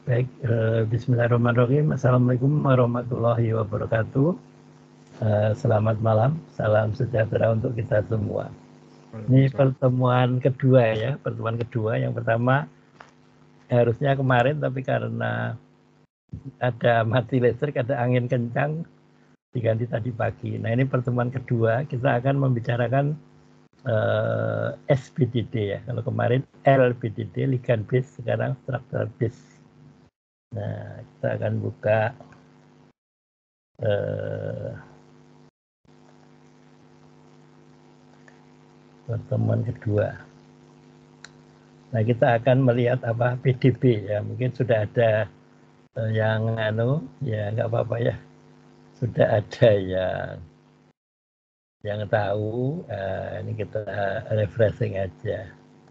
Baik, bismillahirrahmanirrahim. Assalamualaikum warahmatullahi wabarakatuh. Selamat malam, salam sejahtera untuk kita semua. Ini pertemuan kedua ya, pertemuan kedua. Yang pertama harusnya kemarin, tapi karena ada mati listrik, ada angin kencang, diganti tadi pagi. Nah ini pertemuan kedua, kita akan membicarakan SBDD ya. Kalau kemarin LBDD, ligand base, sekarang structural base. Nah, kita akan buka pertemuan kedua. Nah, kita akan melihat apa PDB ya. Mungkin sudah ada yang ya nggak apa-apa ya. Sudah ada yang tahu. Ini kita refreshing aja.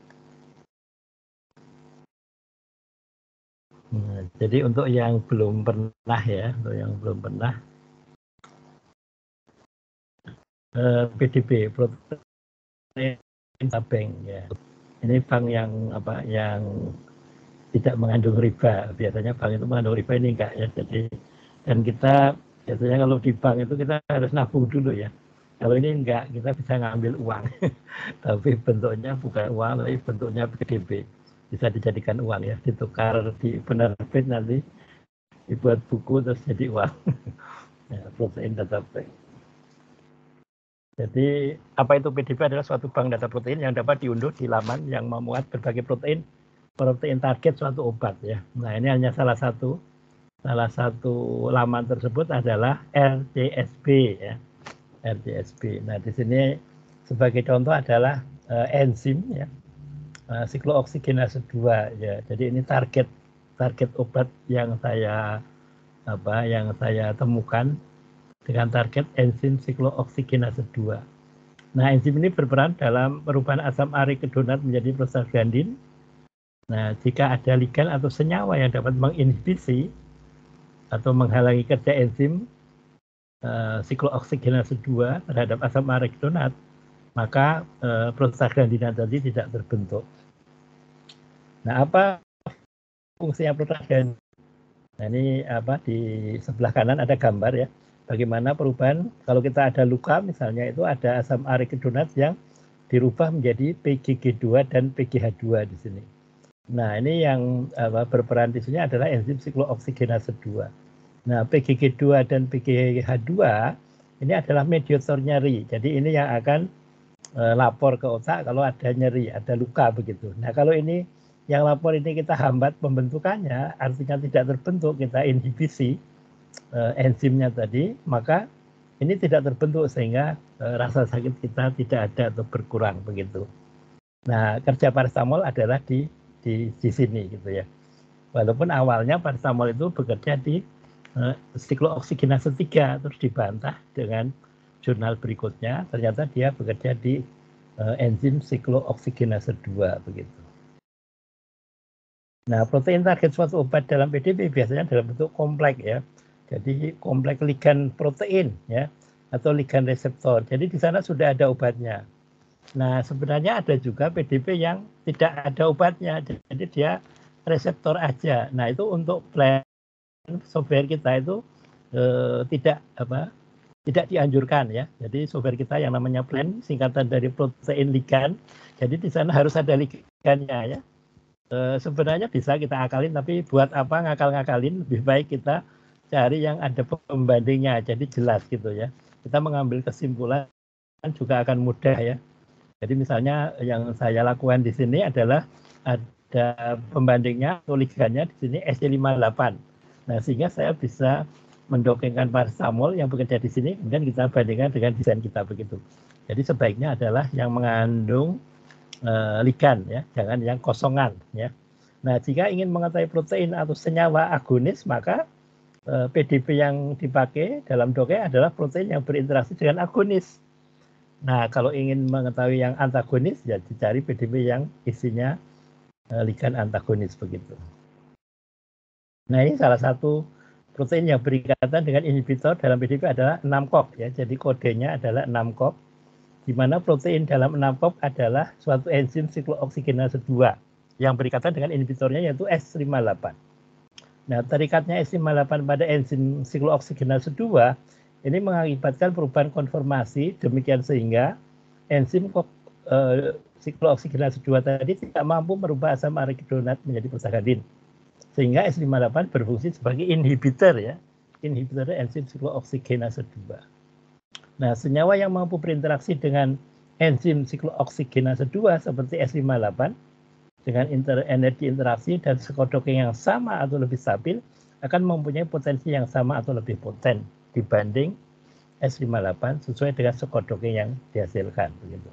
Nah, jadi untuk yang belum pernah ya, PDB, protein bank ya. Ini bank yang tidak mengandung riba. Biasanya bank itu mengandung riba, ini enggak ya. Jadi dan kita biasanya kalau di bank itu kita harus nabung dulu ya. Kalau ini enggak, kita bisa ngambil uang. Tapi bentuknya bukan uang, tapi bentuknya PDB. Bisa dijadikan uang ya, ditukar di penerbit nanti dibuat buku terus jadi uang. Ya, protein data bank. Jadi apa itu PDB adalah suatu bank data protein yang dapat diunduh di laman yang memuat berbagai protein target suatu obat ya. Nah ini hanya salah satu laman tersebut adalah RTSB ya. RTSB. Nah di sini sebagai contoh adalah enzim ya, siklooksigenase 2 ya. Jadi ini target obat yang saya temukan dengan target enzim siklooksigenase 2. Nah enzim ini berperan dalam perubahan asam arikidonat menjadi prostaglandin. Nah jika ada ligan atau senyawa yang dapat menginhibisi atau menghalangi kerja enzim siklooksigenase 2 terhadap asam arikidonat, maka prostaglandina tadi tidak terbentuk. Nah, apa fungsinya prostaglandin? Nah, ini di sebelah kanan ada gambar ya. Bagaimana perubahan kalau kita ada luka misalnya, itu ada asam arikidonat yang dirubah menjadi PGG2 dan PGH2 di sini. Nah, ini yang berperan di sini adalah enzim siklooksigenase 2. Nah, PGG2 dan PGH2 ini adalah mediator nyeri. Jadi ini yang akan lapor ke otak kalau ada nyeri, ada luka begitu. Nah, kalau ini yang lapor ini kita hambat pembentukannya, artinya tidak terbentuk, kita inhibisi enzimnya tadi, maka ini tidak terbentuk sehingga rasa sakit kita tidak ada atau berkurang begitu. Nah, kerja paracetamol adalah di sini gitu ya. Walaupun awalnya paracetamol itu bekerja di siklooksigenase 3, terus dibantah dengan jurnal berikutnya, ternyata dia bekerja di enzim siklooksigenase 2 begitu. Nah, protein target suatu obat dalam PDB biasanya dalam bentuk kompleks ya. Jadi kompleks ligan protein ya, atau ligan reseptor. Jadi di sana sudah ada obatnya. Nah, sebenarnya ada juga PDB yang tidak ada obatnya. Jadi dia reseptor aja. Nah, itu untuk plan software kita itu tidak dianjurkan ya. Jadi software kita yang namanya plan, singkatan dari protein ligan. Jadi di sana harus ada ligannya ya. Sebenarnya bisa kita akalin, tapi buat apa ngakal-ngakalin? Lebih baik kita cari yang ada pembandingnya, jadi jelas gitu ya. Kita mengambil kesimpulan juga akan mudah ya. Jadi misalnya yang saya lakukan di sini adalah ada pembandingnya atau ligannya di sini SC58. Nah, sehingga saya bisa mendongengkan paracetamol yang bekerja di sini, kemudian kita bandingkan dengan desain kita begitu. Jadi sebaiknya adalah yang mengandung ligan ya, jangan yang kosongan ya. Nah, jika ingin mengetahui protein atau senyawa agonis, maka PDB yang dipakai dalam dongeng adalah protein yang berinteraksi dengan agonis. Nah, kalau ingin mengetahui yang antagonis, ya dicari PDB yang isinya ligan antagonis begitu. Nah, ini salah satu protein yang berikatan dengan inhibitor dalam PDB adalah 6-CoV ya. Jadi kodenya adalah 6-CoV, di mana protein dalam 6-CoV adalah suatu enzim siklooksigenase 2 yang berikatan dengan inhibitornya yaitu S58. Nah, terikatnya enzim 8 pada enzim siklooksiggenase 2 ini mengakibatkan perubahan konformasi, demikian sehingga enzim siklooksiggenase 2 tadi tidak mampu merubah asam arachidonat menjadi prostaglandin. Sehingga S58 berfungsi sebagai inhibitor ya, inhibitor enzim siklooksiggenase 2. Nah, senyawa yang mampu berinteraksi dengan enzim siklooksiggenase 2 seperti S58 dengan energi interaksi dan psikodoking yang sama atau lebih stabil akan mempunyai potensi yang sama atau lebih poten dibanding S58 sesuai dengan psikodoking yang dihasilkan begitu.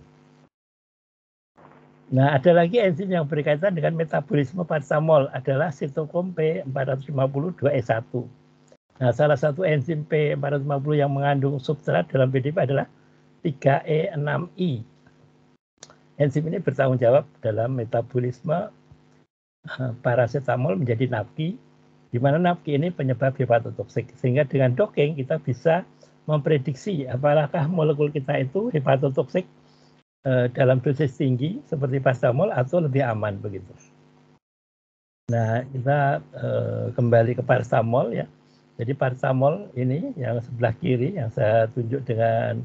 Nah, ada lagi enzim yang berkaitan dengan metabolisme paracetamol adalah sitokrom P450-2E1. Nah, salah satu enzim P450 yang mengandung substrat dalam PDP adalah 3E6I. Enzim ini bertanggung jawab dalam metabolisme paracetamol menjadi NAPQI, di mana NAPQI ini penyebab hepatotoksik. Sehingga dengan docking kita bisa memprediksi apakah molekul kita itu hepatotoksik dalam dosis tinggi seperti paracetamol atau lebih aman begitu. Nah, kita kembali ke paracetamol ya. Jadi paracetamol ini yang sebelah kiri yang saya tunjuk dengan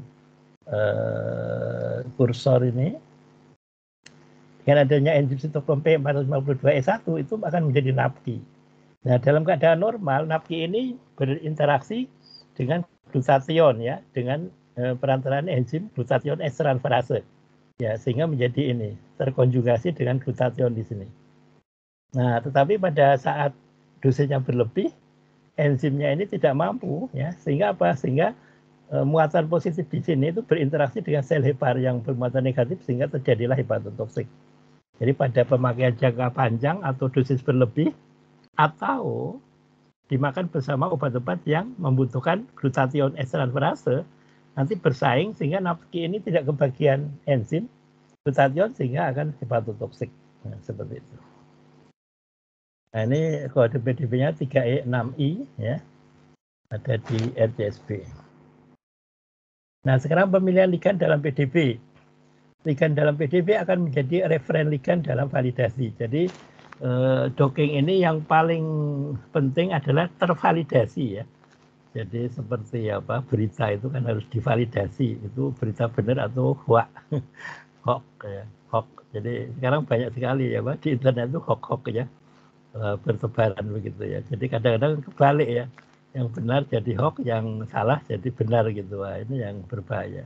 kursor ini, dengan adanya enzim sitokrom P452E1 itu akan menjadi NAPQI. Nah, dalam keadaan normal NAPQI ini berinteraksi dengan glutathione ya, dengan perantaraan enzim glutathione esteranferase. Ya, sehingga menjadi ini terkonjugasi dengan glutathione di sini. Nah, tetapi pada saat dosisnya berlebih, enzimnya ini tidak mampu, ya, sehingga apa? Sehingga muatan positif di sini itu berinteraksi dengan sel hepar yang bermuatan negatif sehingga terjadilah hepatotoksik. Jadi pada pemakaian jangka panjang atau dosis berlebih atau dimakan bersama obat-obat yang membutuhkan glutathione esteranferase, nanti bersaing sehingga NAPQI ini tidak kebagian enzim glutathione sehingga akan hepatotoksik. Nah, seperti itu. Nah, ini kode PDB-nya 3E6I ya. Ada di RCSB. Nah, sekarang pemilihan ligand dalam PDB. Ligand dalam PDB akan menjadi referen ligand dalam validasi. Jadi docking ini yang paling penting adalah tervalidasi ya. Jadi seperti apa, berita itu kan harus divalidasi, itu berita benar atau hoax. Hoax ya, hoax. Jadi sekarang banyak sekali ya, Pak, di internet itu hoax ya, bertebaran begitu ya. Jadi kadang-kadang kebalik ya, yang benar jadi hoax, yang salah jadi benar gitu. Wah, ini yang berbahaya.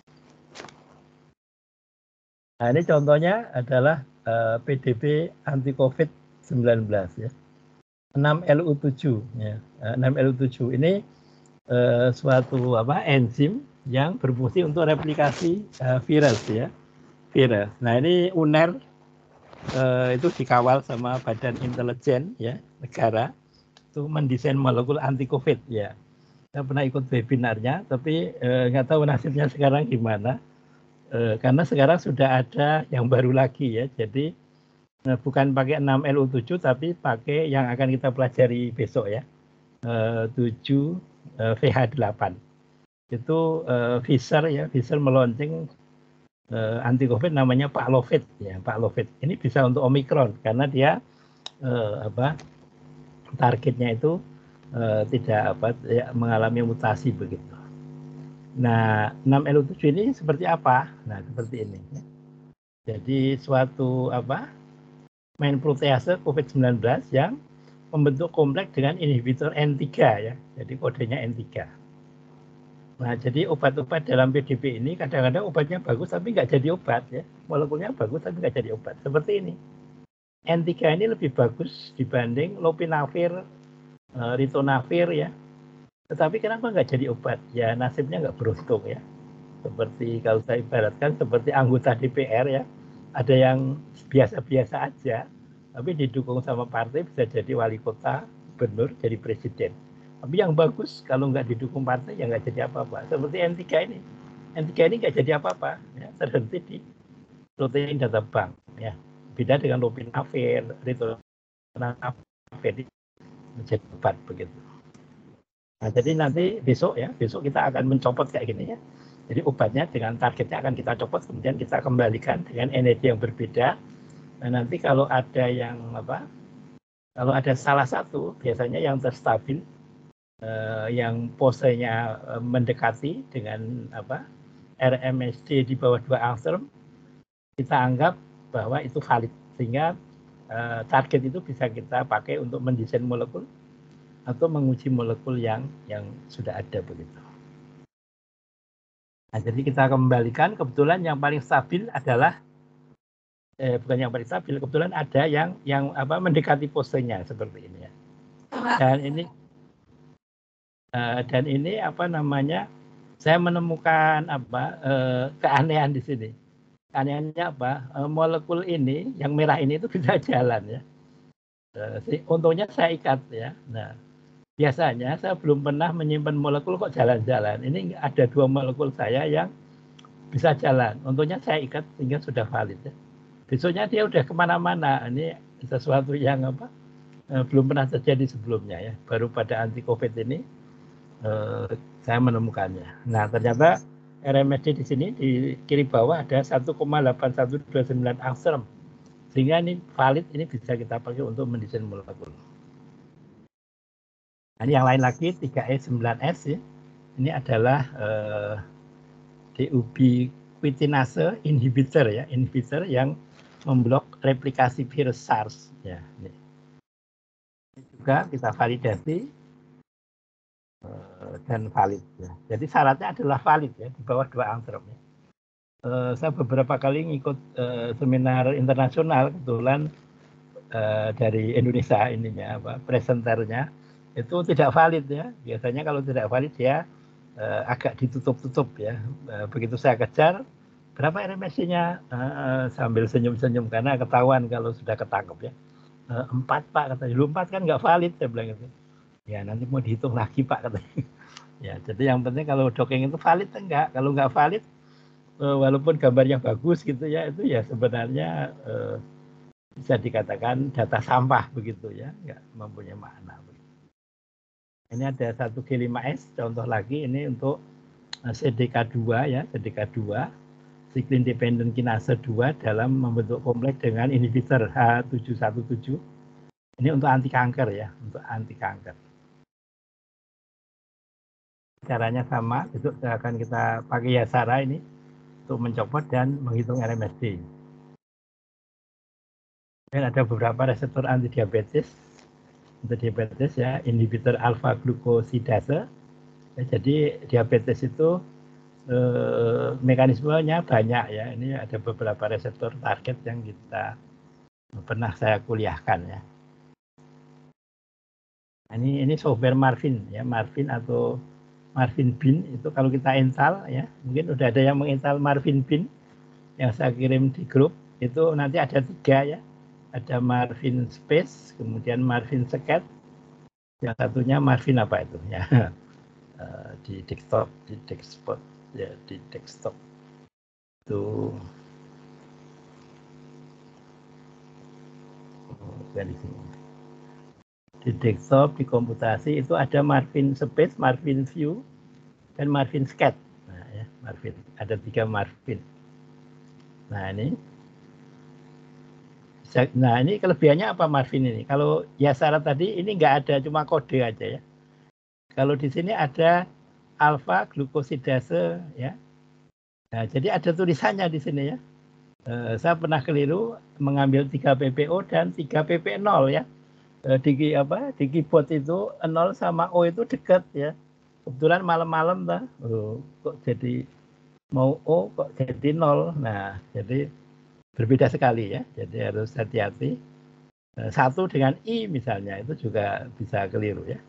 Nah, ini contohnya adalah PDB anti COVID-19 ya. 6LU7 ya. 6LU7 ini suatu enzim yang berfungsi untuk replikasi virus ya. Virus. Nah, ini UNER itu dikawal sama Badan Intelijen ya negara itu mendesain molekul anti COVID ya. Saya pernah ikut webinarnya, tapi nggak tahu nasibnya sekarang gimana. Karena sekarang sudah ada yang baru lagi ya. Jadi bukan pakai 6LU7 tapi pakai yang akan kita pelajari besok ya. 7VH8. Itu Pfizer ya, Pfizer meluncurkan anti COVID namanya Paxlovid ya, Paxlovid. Ini bisa untuk Omicron karena dia targetnya itu tidak mengalami mutasi begitu. Nah, 6LU7 ini seperti apa? Nah, seperti ini. Jadi suatu main protease COVID-19 yang membentuk kompleks dengan inhibitor N3 ya. Jadi kodenya N3. Nah, jadi obat-obat dalam PDB ini kadang-kadang obatnya bagus tapi nggak jadi obat ya. Molekulnya bagus tapi nggak jadi obat. Seperti ini. N3 ini lebih bagus dibanding lopinavir, ritonavir ya. Tetapi kenapa nggak jadi obat? Ya nasibnya nggak beruntung ya. Seperti kalau saya ibaratkan seperti anggota DPR ya. Ada yang biasa-biasa aja, tapi didukung sama partai bisa jadi wali kota, gubernur, jadi presiden. Tapi yang bagus kalau nggak didukung partai ya nggak jadi apa-apa. Seperti N3 ini. N3 ini nggak jadi apa-apa, ya, terhenti di protein data bank. Ya. Beda dengan lopinavir, ritonavir menjadi obat begitu. Nah, jadi nanti besok kita akan mencopot kayak gini ya. Jadi obatnya dengan targetnya akan kita copot, kemudian kita kembalikan dengan energi yang berbeda. Nah, nanti kalau ada yang Kalau ada salah satu, biasanya yang terstabil, yang posenya mendekati dengan RMSD di bawah 2 angstrom, kita anggap bahwa itu valid, sehingga target itu bisa kita pakai untuk mendesain molekul atau menguji molekul yang sudah ada begitu. Nah, jadi kita kembalikan, kebetulan yang paling stabil adalah bukan yang paling stabil, kebetulan ada yang mendekati posenya seperti ini ya. Dan ini saya menemukan keanehan di sini. Keanehannya molekul ini yang merah ini itu bisa jalan ya. Untungnya saya ikat ya. Nah, biasanya saya belum pernah menyimpan molekul kok jalan-jalan. Ini ada 2 molekul saya yang bisa jalan. Untungnya saya ikat sehingga sudah valid ya. Besoknya dia udah kemana-mana. Ini sesuatu yang belum pernah terjadi sebelumnya ya. Baru pada anti COVID ini saya menemukannya. Nah, ternyata RMSD di sini di kiri bawah ada 1,8129 angstrom. Sehingga ini valid, ini bisa kita pakai untuk mendesain molekul. Nah, ini yang lain lagi 3E9S ya. Ini adalah diubiquitinase inhibitor ya, inhibitor yang memblok replikasi virus SARS ya. Ini juga kita validasi dan valid ya. Jadi syaratnya adalah valid ya, di bawah 2 angstrom ya. Saya beberapa kali ngikut seminar internasional, kebetulan dari Indonesia ininya presenternya itu tidak valid ya. Biasanya kalau tidak valid dia agak ditutup-tutup ya. Begitu saya kejar berapa RMSD-nya sambil senyum-senyum karena ketahuan kalau sudah ketangkep ya. 4 Pak katanya. Lu 4 kan nggak valid, saya bilang gitu. Ya nanti mau dihitung lagi Pak katanya. Ya jadi yang penting kalau docking itu valid enggak. Kalau nggak valid walaupun gambarnya bagus gitu ya, itu ya sebenarnya bisa dikatakan data sampah begitu ya, nggak mempunyai makna. Ini ada 1G5S, contoh lagi ini untuk CDK2 ya, CDK2, siklin dependent kinase 2 dalam membentuk kompleks dengan inhibitor H717. Ini untuk anti kanker ya, untuk anti kanker. Caranya sama, besok akan kita pakai Yasara ini untuk mencopot dan menghitung RMSD. Dan ada beberapa reseptor anti diabetes ya, inhibitor alfa glukosidase. Ya, jadi diabetes itu mekanismenya banyak ya. Ini ada beberapa reseptor target yang kita pernah saya kuliahkan ya. Ini software Marvin ya, Marvin atau Marvin Bin itu kalau kita install ya, mungkin udah ada yang menginstal Marvin Bin yang saya kirim di grup, itu nanti ada 3 ya. Ada Marvin Space, kemudian Marvin Scat, yang satunya Marvin apa itu ya, di desktop ya, di desktop itu di sini. Di desktop, di komputasi itu ada Marvin Space, Marvin View, dan Marvin Scat. Nah, ya, Marvin. Ada 3 Marvin. Nah ini kelebihannya apa Marvin ini? Kalau Yasara tadi ini nggak ada, cuma kode aja ya. Kalau di sini ada alfa glukosidase ya. Nah, jadi ada tulisannya di sini ya. Saya pernah keliru mengambil 3 PPO dan 3 PP0 ya. Di keyboard itu 0 sama O itu dekat ya. Kebetulan malam-malam kok jadi mau O kok jadi 0. Nah, jadi berbeda sekali ya. Jadi harus hati-hati. 1 dengan I misalnya itu juga bisa keliru ya.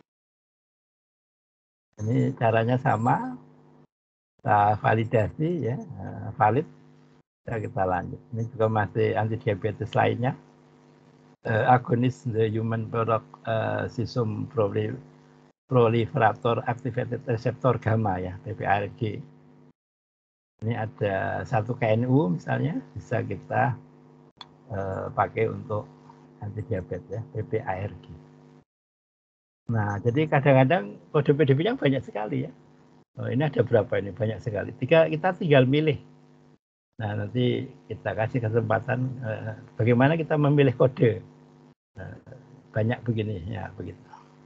Ini caranya sama. Kita validasi ya, valid. Kita lanjut. Ini juga masih anti diabetes lainnya. Agonis the human peroxisome proliferator activated receptor gamma ya, PPARG. Ini ada 1 KNU misalnya, bisa kita pakai untuk anti diabetes ya, PPARG. Nah, jadi kadang-kadang kode PDB-nya banyak sekali ya. Ini ada berapa ini? Banyak sekali. Kita tinggal milih. Nah, nanti kita kasih kesempatan bagaimana kita memilih kode. Nah, banyak begini ya begitu.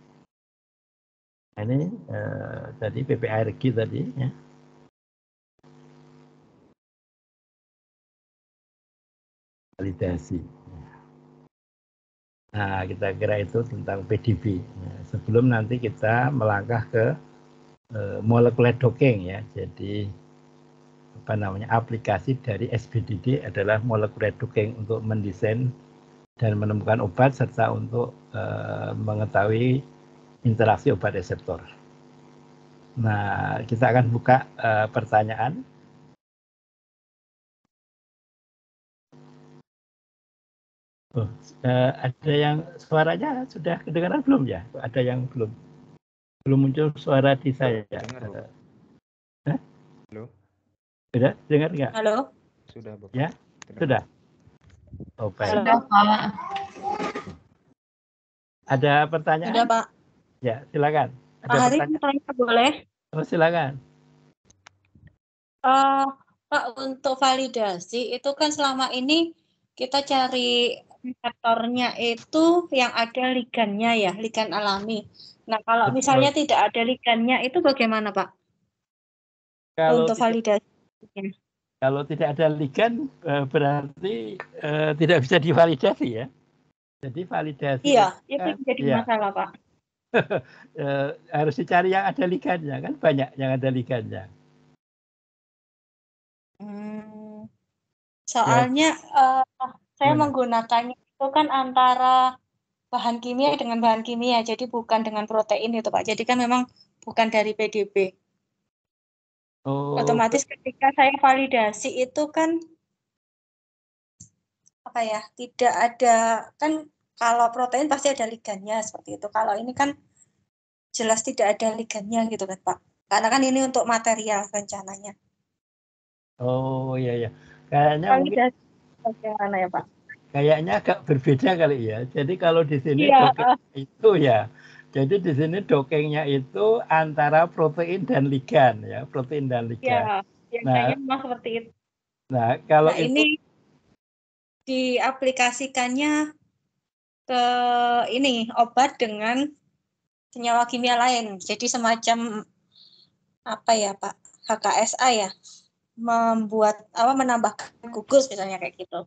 Nah, ini tadi PPARG tadi ya. Validasi. Nah, kita kira itu tentang PDB. Nah, sebelum nanti kita melangkah ke molecular docking ya. Jadi apa namanya aplikasi dari SBDD adalah molecular docking untuk mendesain dan menemukan obat serta untuk mengetahui interaksi obat reseptor. Nah, kita akan buka pertanyaan. Oh, ada yang suaranya sudah kedengaran belum ya? Ada yang belum muncul suara di saya. Dengar, halo. Sudah dengar nggak? Halo. Sudah, Bapak. Ya, sudah. Oh, baik. Sudah, Pak. Ada pertanyaan? Sudah, Pak. Ya, silakan. Ada Pak Hari pertanyaan? boleh? Oh, silakan. Pak, untuk validasi itu kan selama ini kita cari reseptornya itu yang ada ligannya ya, ligan alami. Nah, kalau Betul. misalnya tidak ada ligannya itu bagaimana, Pak? Untuk validasi. Kalau tidak ada ligan berarti tidak bisa divalidasi ya. Jadi validasi iya, itu kan, jadi ya, masalah, Pak. harus dicari yang ada ligannya kan, banyak yang ada ligannya. Soalnya saya Gimana? menggunakannya itu kan antara bahan kimia dengan bahan kimia, jadi bukan dengan protein itu Pak. Jadi kan memang bukan dari PDB. Oh, Otomatis ketika saya validasi itu kan apa ya? Tidak ada kan kalau protein pasti ada ligannya seperti itu. Kalau ini kan jelas tidak ada ligannya gitu kan Pak. Karena kan ini untuk material rencananya. oh iya ya. Kayaknya Validasi mungkin bagaimana ya Pak? kayaknya agak berbeda kali ya. Jadi kalau di sini Iya, dokeng itu ya. Jadi di sini dokengnya itu antara protein dan ligan ya, protein dan ligan. iya, biasanya Nah, memang seperti itu. kalau Nah, itu ini diaplikasikannya ke ini obat dengan senyawa kimia lain. Jadi semacam apa ya Pak? HKSA ya. Membuat apa menambahkan gugus misalnya kayak gitu.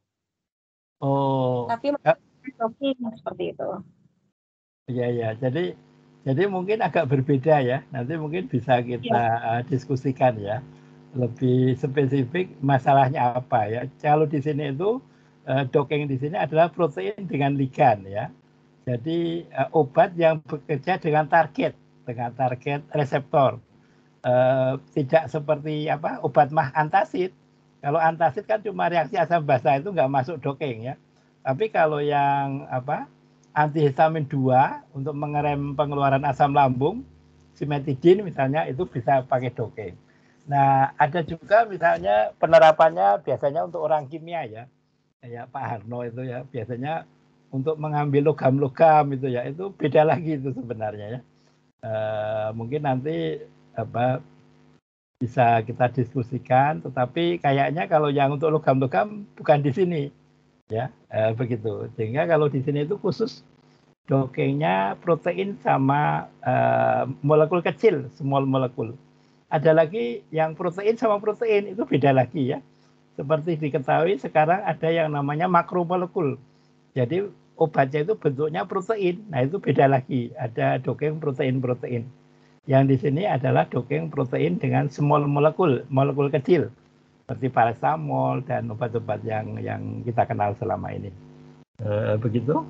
oh Tapi seperti itu. iya ya. Jadi mungkin agak berbeda ya. Nanti mungkin bisa kita Ya. diskusikan ya. Lebih spesifik masalahnya apa ya. Kalau di sini itu dokeng di sini adalah protein dengan ligan ya. Jadi obat yang bekerja dengan target reseptor. Tidak seperti apa obat mah antasid. Kalau antasid kan cuma reaksi asam basa itu nggak masuk dokeng ya. Tapi kalau yang apa antihistamin 2 untuk mengerem pengeluaran asam lambung, simetidin misalnya itu bisa pakai dokeng. Nah, ada juga misalnya penerapannya biasanya untuk orang kimia ya. Kayak Pak Harno itu ya, biasanya untuk mengambil logam-logam itu ya, itu beda lagi itu sebenarnya ya. Mungkin nanti apa bisa kita diskusikan, tetapi kayaknya kalau yang untuk logam-logam bukan di sini ya, begitu. Sehingga kalau di sini itu khusus dokengnya protein sama molekul kecil, small molekul. Ada lagi yang protein sama protein itu beda lagi ya. Seperti diketahui sekarang ada yang namanya makromolekul. Jadi obatnya itu bentuknya protein. Nah itu beda lagi. Ada dokeng protein-protein. Yang di sini adalah dokeng protein dengan small molekul, molekul kecil. Seperti paracetamol dan obat-obat yang kita kenal selama ini. Begitu?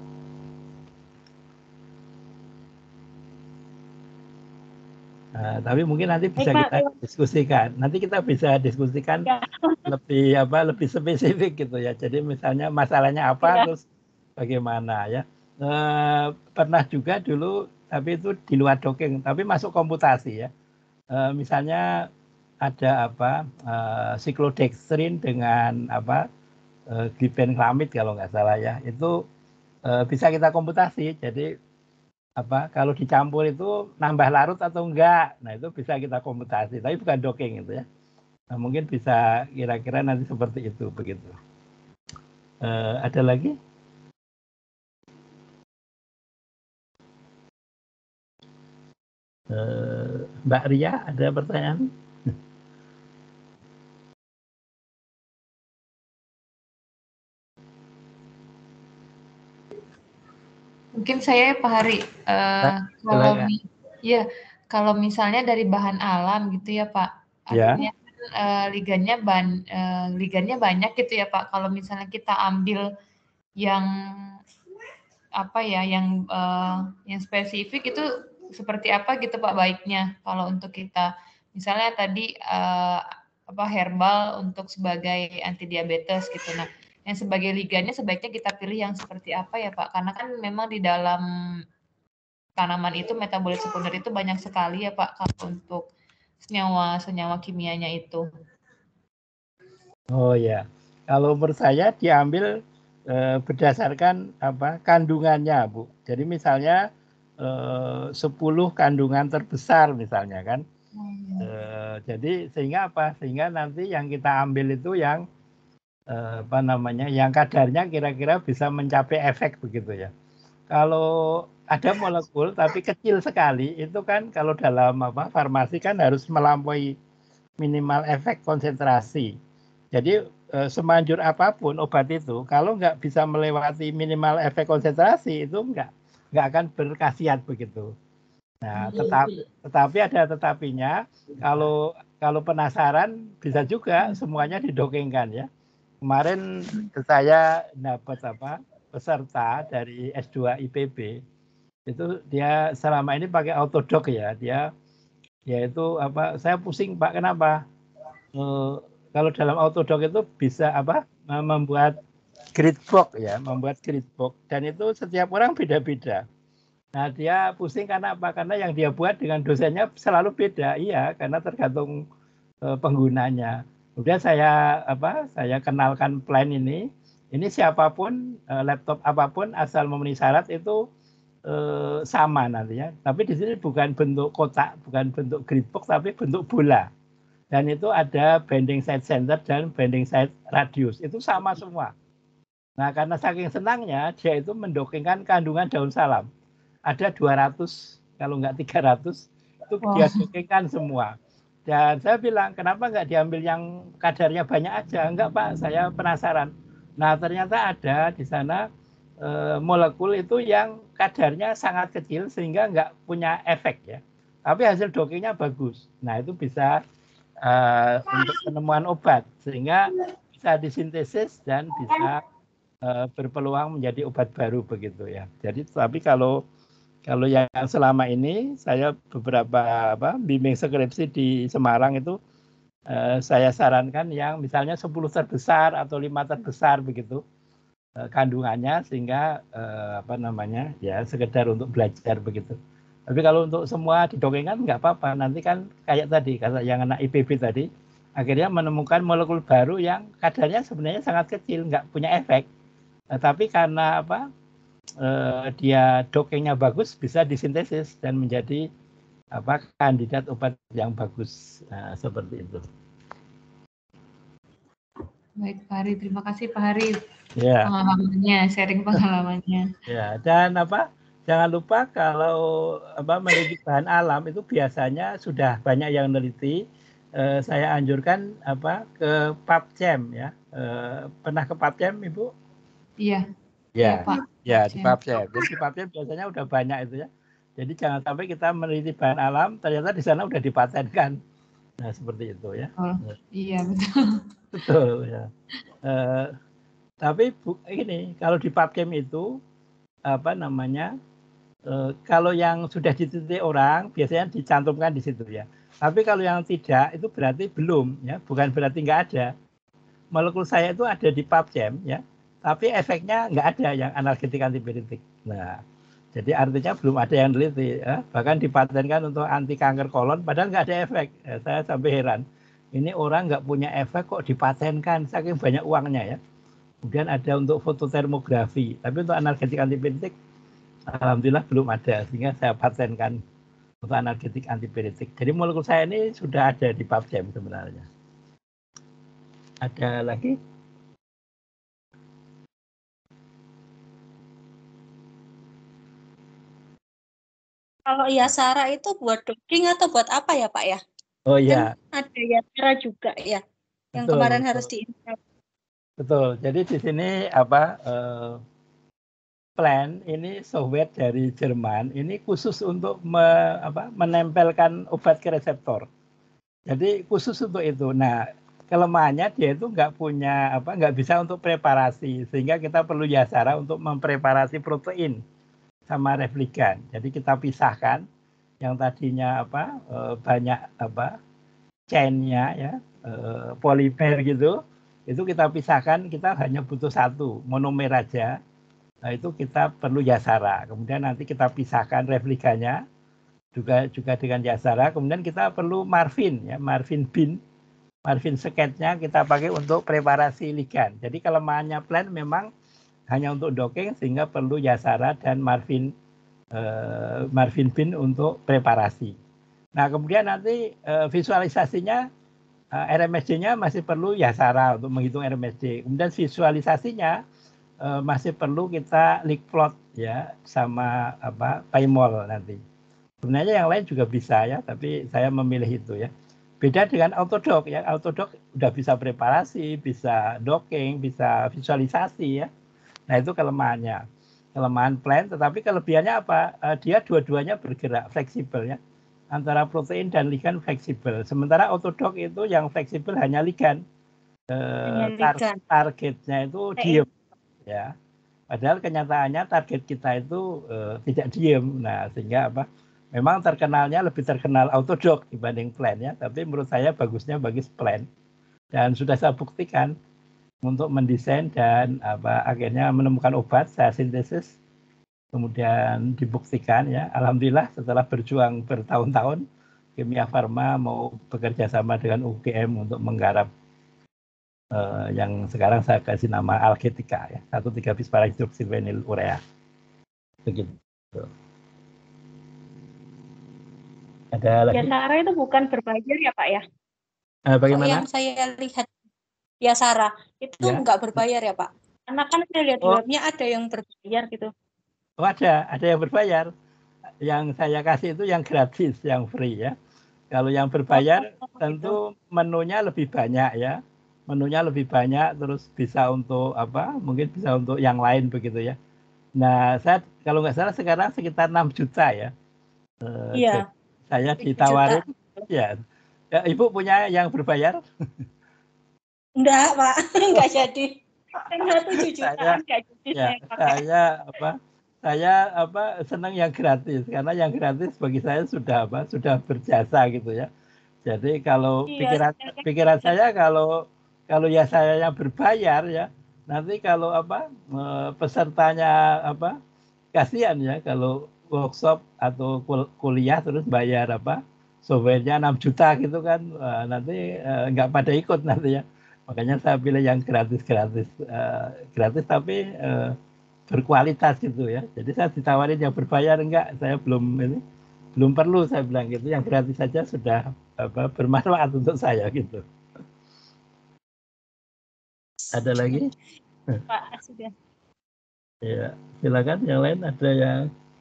Tapi mungkin nanti bisa kita diskusikan. Nanti kita bisa diskusikan lebih spesifik gitu ya. Jadi misalnya masalahnya apa, terus bagaimana ya. Pernah juga dulu, tapi itu di luar dokeng, tapi masuk komputasi ya. Misalnya ada apa siklodextrin dengan apa glibenclamid kalau nggak salah ya. Itu bisa kita komputasi. Jadi apa kalau dicampur itu nambah larut atau enggak, nah itu bisa kita komputasi tapi bukan docking itu ya. Nah, mungkin bisa kira-kira nanti seperti itu begitu. Ada lagi Mbak Ria, ada pertanyaan? Mungkin saya Pak Hari, kalau misalnya dari bahan alam gitu ya Pak, artinya ligandnya banyak gitu ya Pak. Kalau misalnya kita ambil yang yang spesifik itu seperti apa gitu Pak baiknya kalau untuk kita misalnya tadi herbal untuk sebagai anti diabetes gitu. Nah, yang sebagai liganya sebaiknya kita pilih yang seperti apa ya Pak? Karena kan memang di dalam tanaman itu metabolit sekunder itu banyak sekali ya Pak kalau untuk senyawa kimianya itu. Oh ya, kalau menurut saya diambil berdasarkan kandungannya, Bu. Jadi misalnya 10 kandungan terbesar misalnya kan. Jadi sehingga Sehingga nanti yang kita ambil itu yang yang kadarnya kira-kira bisa mencapai efek begitu ya. Kalau ada molekul tapi kecil sekali itu kan kalau dalam farmasi kan harus melampaui minimal efek konsentrasi. Jadi semanjur apapun obat itu kalau nggak bisa melewati minimal efek konsentrasi itu nggak akan berkhasiat begitu. Nah, tetapi ada tetapinya. Kalau penasaran bisa juga semuanya didokengkan ya. Kemarin saya dapat peserta dari S2 IPB itu dia selama ini pakai autodoc ya. Dia itu saya pusing Pak, kenapa? Kalau dalam autodoc itu bisa membuat grid box ya, membuat grid box dan itu setiap orang beda-beda. Nah, dia pusing karena apa? Karena yang dia buat dengan dosennya selalu beda. Iya, karena tergantung penggunanya. Kemudian saya kenalkan plan ini. Ini siapapun laptop apapun asal memenuhi syarat itu sama nantinya. Tapi di sini bukan bentuk kotak, bukan bentuk grid box, tapi bentuk bola. Dan itu ada bending side center dan bending side radius. Itu sama semua. Nah, karena saking senangnya, dia itu mendokengkan kandungan daun salam. Ada 200, kalau nggak 300, itu dia dokengkan semua. Dan saya bilang, kenapa nggak diambil yang kadarnya banyak aja? Enggak Pak, saya penasaran. Nah, ternyata ada di sana molekul itu yang kadarnya sangat kecil sehingga nggak punya efek ya. Tapi hasil dokingnya bagus. Nah, itu bisa untuk penemuan obat sehingga bisa disintesis dan bisa berpeluang menjadi obat baru begitu ya. Jadi tapi kalau yang selama ini saya beberapa bimbing skripsi di Semarang itu saya sarankan yang misalnya 10 terbesar atau 5 terbesar begitu kandungannya sehingga ya sekedar untuk belajar begitu. Tapi kalau untuk semua didongengkan nggak apa-apa. Nanti kan kayak tadi, kata yang anak IPB tadi, akhirnya menemukan molekul baru yang kadarnya sebenarnya sangat kecil, nggak punya efek. Tapi karena dia dongengnya bagus, bisa disintesis dan menjadi kandidat obat yang bagus. Nah, seperti itu. Baik Pak Hari, terima kasih Pak Hari ya. Pengalamannya, sharing pengalamannya. Ya, dan jangan lupa kalau meneliti bahan alam itu biasanya sudah banyak yang meneliti. Saya anjurkan ke PubChem ya. Pernah ke PubChem Ibu? Iya. Ya, Pak. Ya di PubChem. Jadi di PubChem biasanya udah banyak itu ya. Jadi jangan sampai kita meneliti bahan alam ternyata di sana udah dipatenkan. Nah seperti itu ya. Oh, iya betul. Betul ya. Tapi ini kalau di PubChem itu kalau yang sudah diteliti orang biasanya dicantumkan di situ ya. Tapi kalau yang tidak itu berarti belum ya, bukan berarti nggak ada. Molekul saya itu ada di PubChem ya, tapi efeknya nggak ada yang analgetik antibiotik. Nah, jadi artinya belum ada yang teliti ya. Bahkan dipatenkan untuk anti kanker kolon padahal nggak ada efek. Ya, saya sampai heran. Ini orang nggak punya efek kok dipatenkan saking banyak uangnya ya. Kemudian ada untuk fototermografi, tapi untuk analgetik antibiotik alhamdulillah belum ada, sehingga saya patenkan untuk analgetik antibiotik. Jadi molekul saya ini sudah ada di PubChem sebenarnya. Ada lagi? Kalau Yasara itu buat docking atau buat apa ya Pak ya? Oh iya, Kan ada Yasara juga ya, yang betul, kemarin betul. harus diinstal. Betul. Jadi di sini Plan ini software dari Jerman ini khusus untuk menempelkan obat ke reseptor. Jadi khusus untuk itu. Nah, kelemahannya dia itu nggak bisa untuk preparasi, sehingga kita perlu Yasara untuk mempreparasi protein sama replikan. Jadi kita pisahkan yang tadinya banyak chain-nya ya, polimer gitu, itu kita pisahkan, kita hanya butuh satu monomer aja. Nah, itu kita perlu Yasara. Kemudian nanti kita pisahkan replikanya juga dengan Yasara. Kemudian kita perlu marvin ya, marvin bin, marvin seketnya kita pakai untuk preparasi ligan. Jadi kelemahannya Plan memang hanya untuk docking, sehingga perlu Yasara dan marvin bin untuk preparasi. Nah, kemudian nanti visualisasinya RMSD-nya masih perlu Yasara untuk menghitung RMSD. Kemudian visualisasinya masih perlu kita leak plot ya sama PyMol nanti. Sebenarnya yang lain juga bisa ya, tapi saya memilih itu ya. Beda dengan Autodoc ya. Autodoc udah bisa preparasi, bisa docking, bisa visualisasi ya. Nah, itu kelemahannya. Kelemahan Plan, tetapi kelebihannya apa? Dia dua-duanya bergerak, fleksibel ya. Antara protein dan ligan fleksibel. Sementara Autodoc itu yang fleksibel hanya ligan. Targetnya itu diem ya. Padahal kenyataannya target kita itu tidak diem. Nah, sehingga memang lebih terkenal Autodoc dibanding Plan ya. Tapi menurut saya bagusnya bagi Plan. Dan sudah saya buktikan untuk mendesain dan akhirnya menemukan obat, saya sintesis, kemudian dibuktikan ya. Alhamdulillah setelah berjuang bertahun-tahun, Kimia Farma mau bekerja sama dengan UGM untuk menggarap yang sekarang saya kasih nama Algetika ya, 1,3 para hidroksivinil urea. Begitu. Ada lagi? Yasara itu bukan berbayar ya Pak ya? Bagaimana? Yang saya lihat Yasara itu nggak berbayar ya Pak? Karena kan saya lihat webnya ada yang berbayar gitu. Oh, ada yang berbayar. Yang saya kasih itu yang gratis, yang free ya. Kalau yang berbayar tentu menunya lebih banyak ya. Menunya lebih banyak, terus bisa untuk mungkin bisa untuk yang lain begitu ya. Nah, saya kalau nggak salah sekarang sekitar 6 juta ya. Iya. Saya ditawarin ya. Ibu punya yang berbayar? Enggak, Pak. Enggak jadi. Hanya 7 jutaan enggak jadi ya, saya pakai. Saya senang yang gratis, karena yang gratis bagi saya sudah berjasa gitu ya. Jadi kalau pikiran saya kalau ya saya yang berbayar ya, nanti kalau pesertanya kasihan ya kalau workshop atau kuliah terus bayar softwarenya 6 juta gitu kan, nanti nggak pada ikut nanti ya. Makanya saya pilih yang gratis tapi berkualitas gitu ya. Jadi saya ditawarin yang berbayar, enggak, saya belum perlu, saya bilang gitu. Yang gratis saja sudah bermanfaat untuk saya gitu. Ada lagi? Pak, sudah. Ya, silakan yang lain ada yang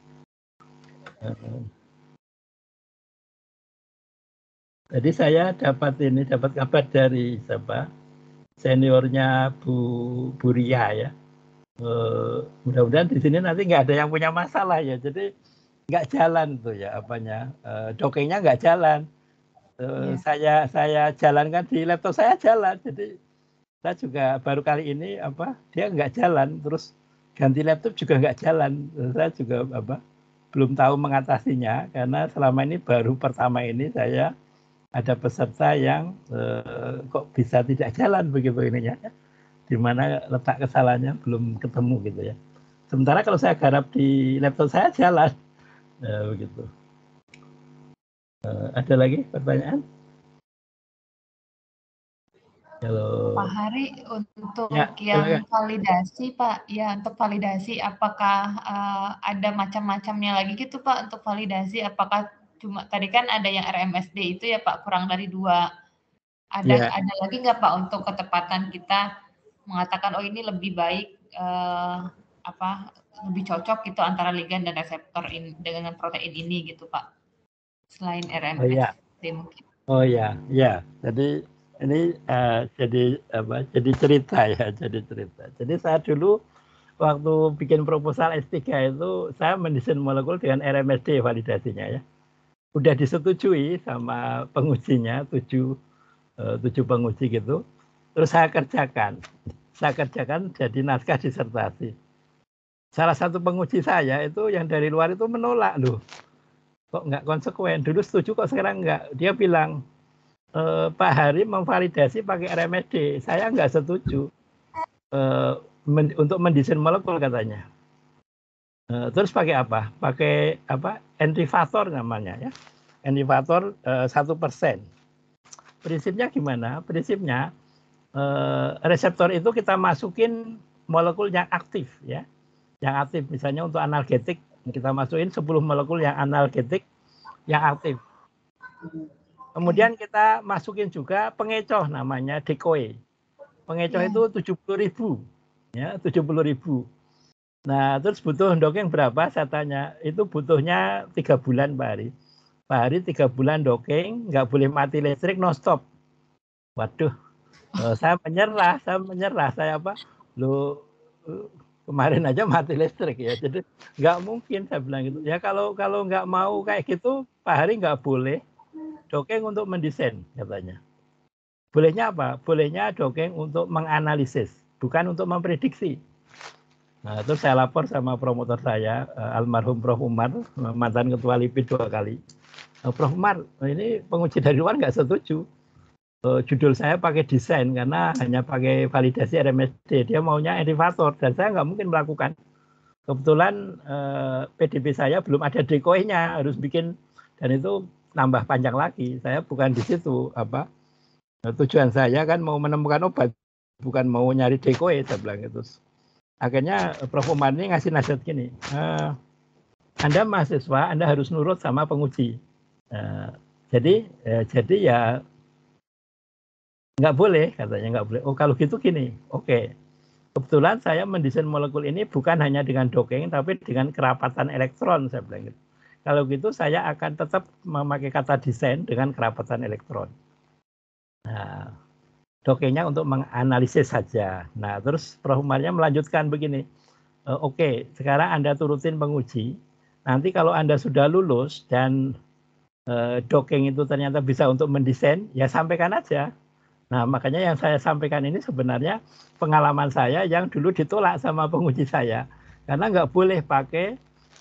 Tadi saya dapat kabar dari seniornya Bu Ria ya. Mudah-mudahan di sini nanti nggak ada yang punya masalah ya. Jadi nggak jalan tuh ya dockingnya nggak jalan. Saya jalankan di laptop saya jalan. Jadi saya juga baru kali ini dia nggak jalan, terus ganti laptop juga nggak jalan. Saya juga belum tahu mengatasinya, karena selama ini baru pertama ini saya ada peserta yang kok bisa tidak jalan begitu ininya, di mana letak kesalahannya belum ketemu gitu ya. Sementara kalau saya garap di laptop saya jalan, begitu. Ada lagi pertanyaan? Halo. Pak Hari, untuk yang validasi Pak, ya untuk validasi apakah ada macam-macamnya lagi gitu Pak untuk validasi? Apakah cuma tadi kan ada yang RMSD itu ya Pak, kurang dari 2. Ada lagi nggak Pak untuk ketepatan kita mengatakan oh ini lebih baik lebih cocok gitu antara ligand dan reseptor dengan protein ini gitu Pak, selain RMSD mungkin. Oh ya, ya. Jadi ini jadi cerita ya, jadi cerita. Jadi saya dulu waktu bikin proposal S3 itu saya mendesain molekul dengan RMSD validasinya ya. Udah disetujui sama pengujinya 7 penguji gitu. Terus saya kerjakan jadi naskah disertasi. Salah satu penguji saya itu yang dari luar itu menolak loh. Kok nggak konsekuen? Dulu setuju kok sekarang nggak. Dia bilang, Pak Hari memvalidasi pakai RMSD. Saya nggak setuju untuk mendesain molekul katanya. Terus pakai apa? Pakai apa? Enrivator namanya ya. Enrivator 1%. Prinsipnya gimana? Prinsipnya reseptor itu kita masukin molekul yang aktif ya. Yang aktif misalnya untuk analgetik kita masukin 10 molekul yang analgetik yang aktif. Kemudian kita masukin juga pengecoh namanya decoy. Pengecoh itu 70.000 ya, 70.000. Nah, terus butuh docking berapa? Saya tanya. Itu butuhnya 3 bulan Pak Hari. Pak Hari 3 bulan docking, nggak boleh mati listrik non stop. Waduh. Saya menyerah. Saya apa? Kemarin aja mati listrik ya, jadi nggak mungkin saya bilang gitu. Ya kalau nggak mau kayak gitu, Pak Hari nggak boleh docking untuk mendesain katanya. Bolehnya apa? Bolehnya docking untuk menganalisis, bukan untuk memprediksi. Nah, terus saya lapor sama promotor saya, almarhum Prof. Umar, mantan ketua LIPI 2 kali. Prof. Umar, ini penguji dari luar nggak setuju. Judul saya pakai desain karena hanya pakai validasi RMSD. Dia maunya enrivator dan saya nggak mungkin melakukan. Kebetulan PDB saya belum ada decoy-nya, harus bikin dan itu nambah panjang lagi. Saya bukan di situ apa. Tujuan saya kan mau menemukan obat, bukan mau nyari decoy, saya bilang gitu. Akhirnya Prof. Umar ini ngasih nasihat gini, Anda mahasiswa, Anda harus nurut sama penguji. Jadi ya nggak boleh, katanya nggak boleh. Oh kalau gitu gini, oke. Kebetulan saya mendesain molekul ini bukan hanya dengan docking, tapi dengan kerapatan elektron, saya bilang gitu. Kalau gitu saya akan tetap memakai kata desain dengan kerapatan elektron. Nah, dockingnya untuk menganalisis saja. Nah, terus Prof. Umarnya melanjutkan begini, oke, sekarang Anda turutin penguji. Nanti kalau Anda sudah lulus dan docking itu ternyata bisa untuk mendesain, ya sampaikan aja. Nah, makanya yang saya sampaikan ini sebenarnya pengalaman saya yang dulu ditolak sama penguji saya. Karena nggak boleh pakai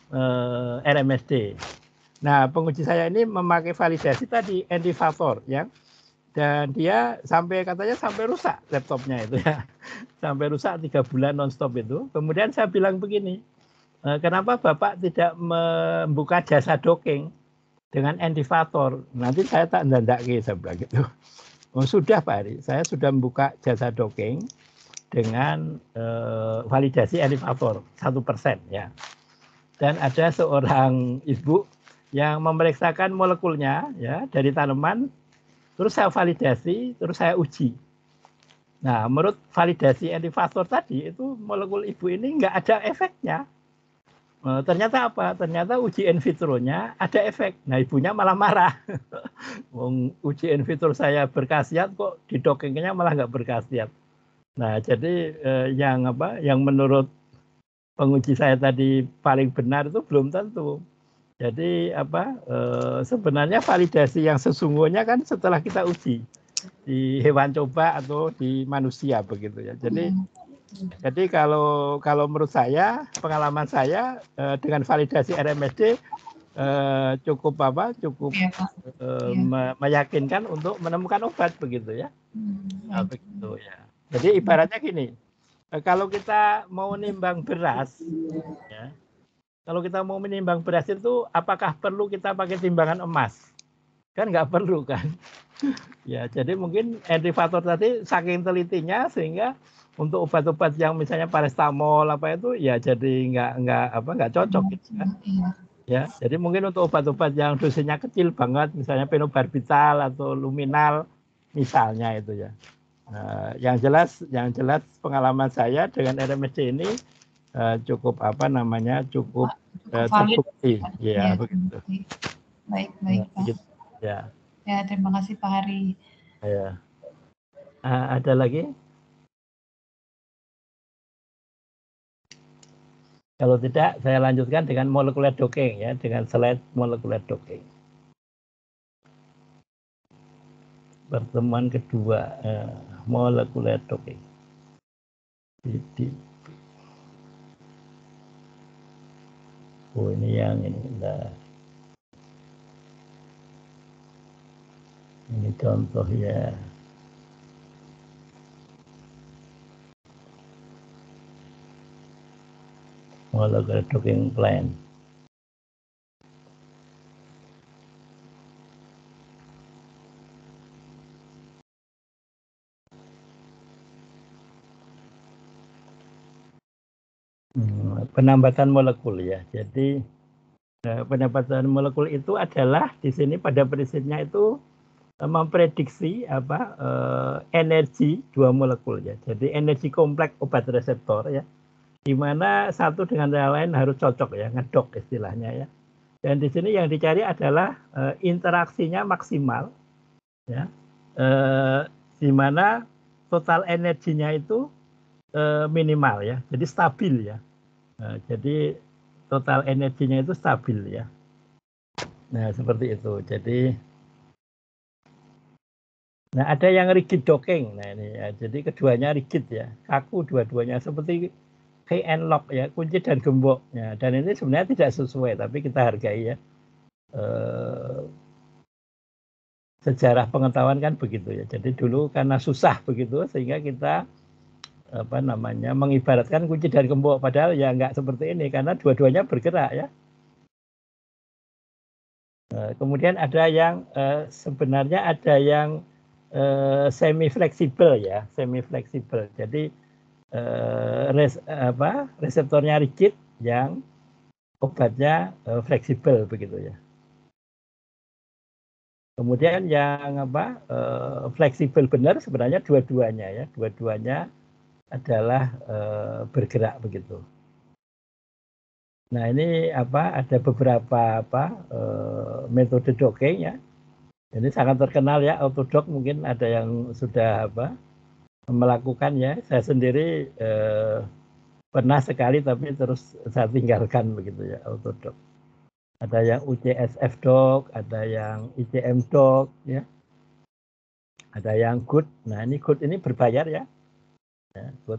RMSD. Nah, penguji saya ini memakai validasi tadi, enrivator, ya. Dan dia katanya sampai rusak laptopnya itu ya. Sampai rusak 3 bulan nonstop itu. Kemudian saya bilang begini, kenapa Bapak tidak membuka jasa docking dengan enrivator? Nanti saya tak ndandake, saya bilang gitu. Oh, sudah Pak Ari, saya sudah membuka jasa docking dengan validasi enrivator 1% ya. Dan ada seorang ibu yang memeriksakan molekulnya ya dari tanaman, terus saya validasi, terus saya uji. Nah, menurut validasi enrivator tadi itu molekul ibu ini nggak ada efeknya. Ternyata apa? Ternyata uji in vitro-nya ada efek. Nah, ibunya malah marah. Uji in vitro saya berkhasiat kok di dockingnya malah nggak berkhasiat. Nah, jadi yang menurut penguji saya tadi paling benar itu belum tentu. Jadi sebenarnya validasi yang sesungguhnya kan setelah kita uji di hewan coba atau di manusia begitu ya. Jadi kalau menurut saya, pengalaman saya dengan validasi RMSD cukup meyakinkan untuk menemukan obat begitu ya. Begitu ya. Jadi ibaratnya gini, kalau kita mau nimbang beras, ya, kalau kita mau menimbang beras itu apakah perlu kita pakai timbangan emas? Kan nggak perlu kan. Ya, jadi mungkin enrivator tadi saking telitinya sehingga untuk obat-obat yang misalnya paracetamol apa itu ya jadi nggak cocok gitu kan. Ya, jadi mungkin untuk obat-obat yang dosisnya kecil banget misalnya phenobarbital atau luminal misalnya itu ya. Nah, yang jelas pengalaman saya dengan RMSD ini cukup apa namanya cukup valid. terbukti. Ya, begitu. Baik, Ya, Pak. begitu. Ya. Ya, terima kasih Pak Hari. Ya. Ada lagi? Kalau tidak, saya lanjutkan dengan molekuler docking ya, dengan slide molekuler docking. Pertemuan kedua, molekuler docking. Oh, ini yang ini. Nah. Ini contoh ya. Molekuler docking plan. Penambatan molekul ya. Jadi penambatan molekul itu adalah di sini pada prinsipnya itu memprediksi energi dua molekul ya. Jadi energi kompleks obat reseptor ya. Di mana satu dengan yang lain harus cocok ya, ngedok istilahnya ya. Dan di sini yang dicari adalah interaksinya maksimal ya. Di mana total energinya itu minimal ya. Jadi stabil ya. Jadi total energinya itu stabil ya. Nah, seperti itu. Jadi ada yang rigid docking. Nah, ini ya. Jadi keduanya rigid ya. Kaku dua-duanya seperti key and lock ya, kunci dan gembok. Ya, dan ini sebenarnya tidak sesuai, tapi kita hargai ya. Sejarah pengetahuan kan begitu ya. Jadi dulu karena susah begitu sehingga kita mengibaratkan kunci dan gembok, padahal ya nggak seperti ini karena dua-duanya bergerak ya. Kemudian ada yang sebenarnya ada yang semi fleksibel ya, semi fleksibel. Jadi reseptornya rigid, yang obatnya fleksibel begitu ya. Kemudian yang fleksibel benar sebenarnya dua-duanya ya, dua-duanya adalah bergerak begitu. Nah, ini ada beberapa metode docking ya. Ini sangat terkenal ya, Autodock, mungkin ada yang sudah melakukan ya. Saya sendiri pernah sekali tapi terus saya tinggalkan begitu ya, Autodock. Ada yang UCSF dock, ada yang ICM dock ya. Ada yang Good. Nah, ini Good ini berbayar ya. Good.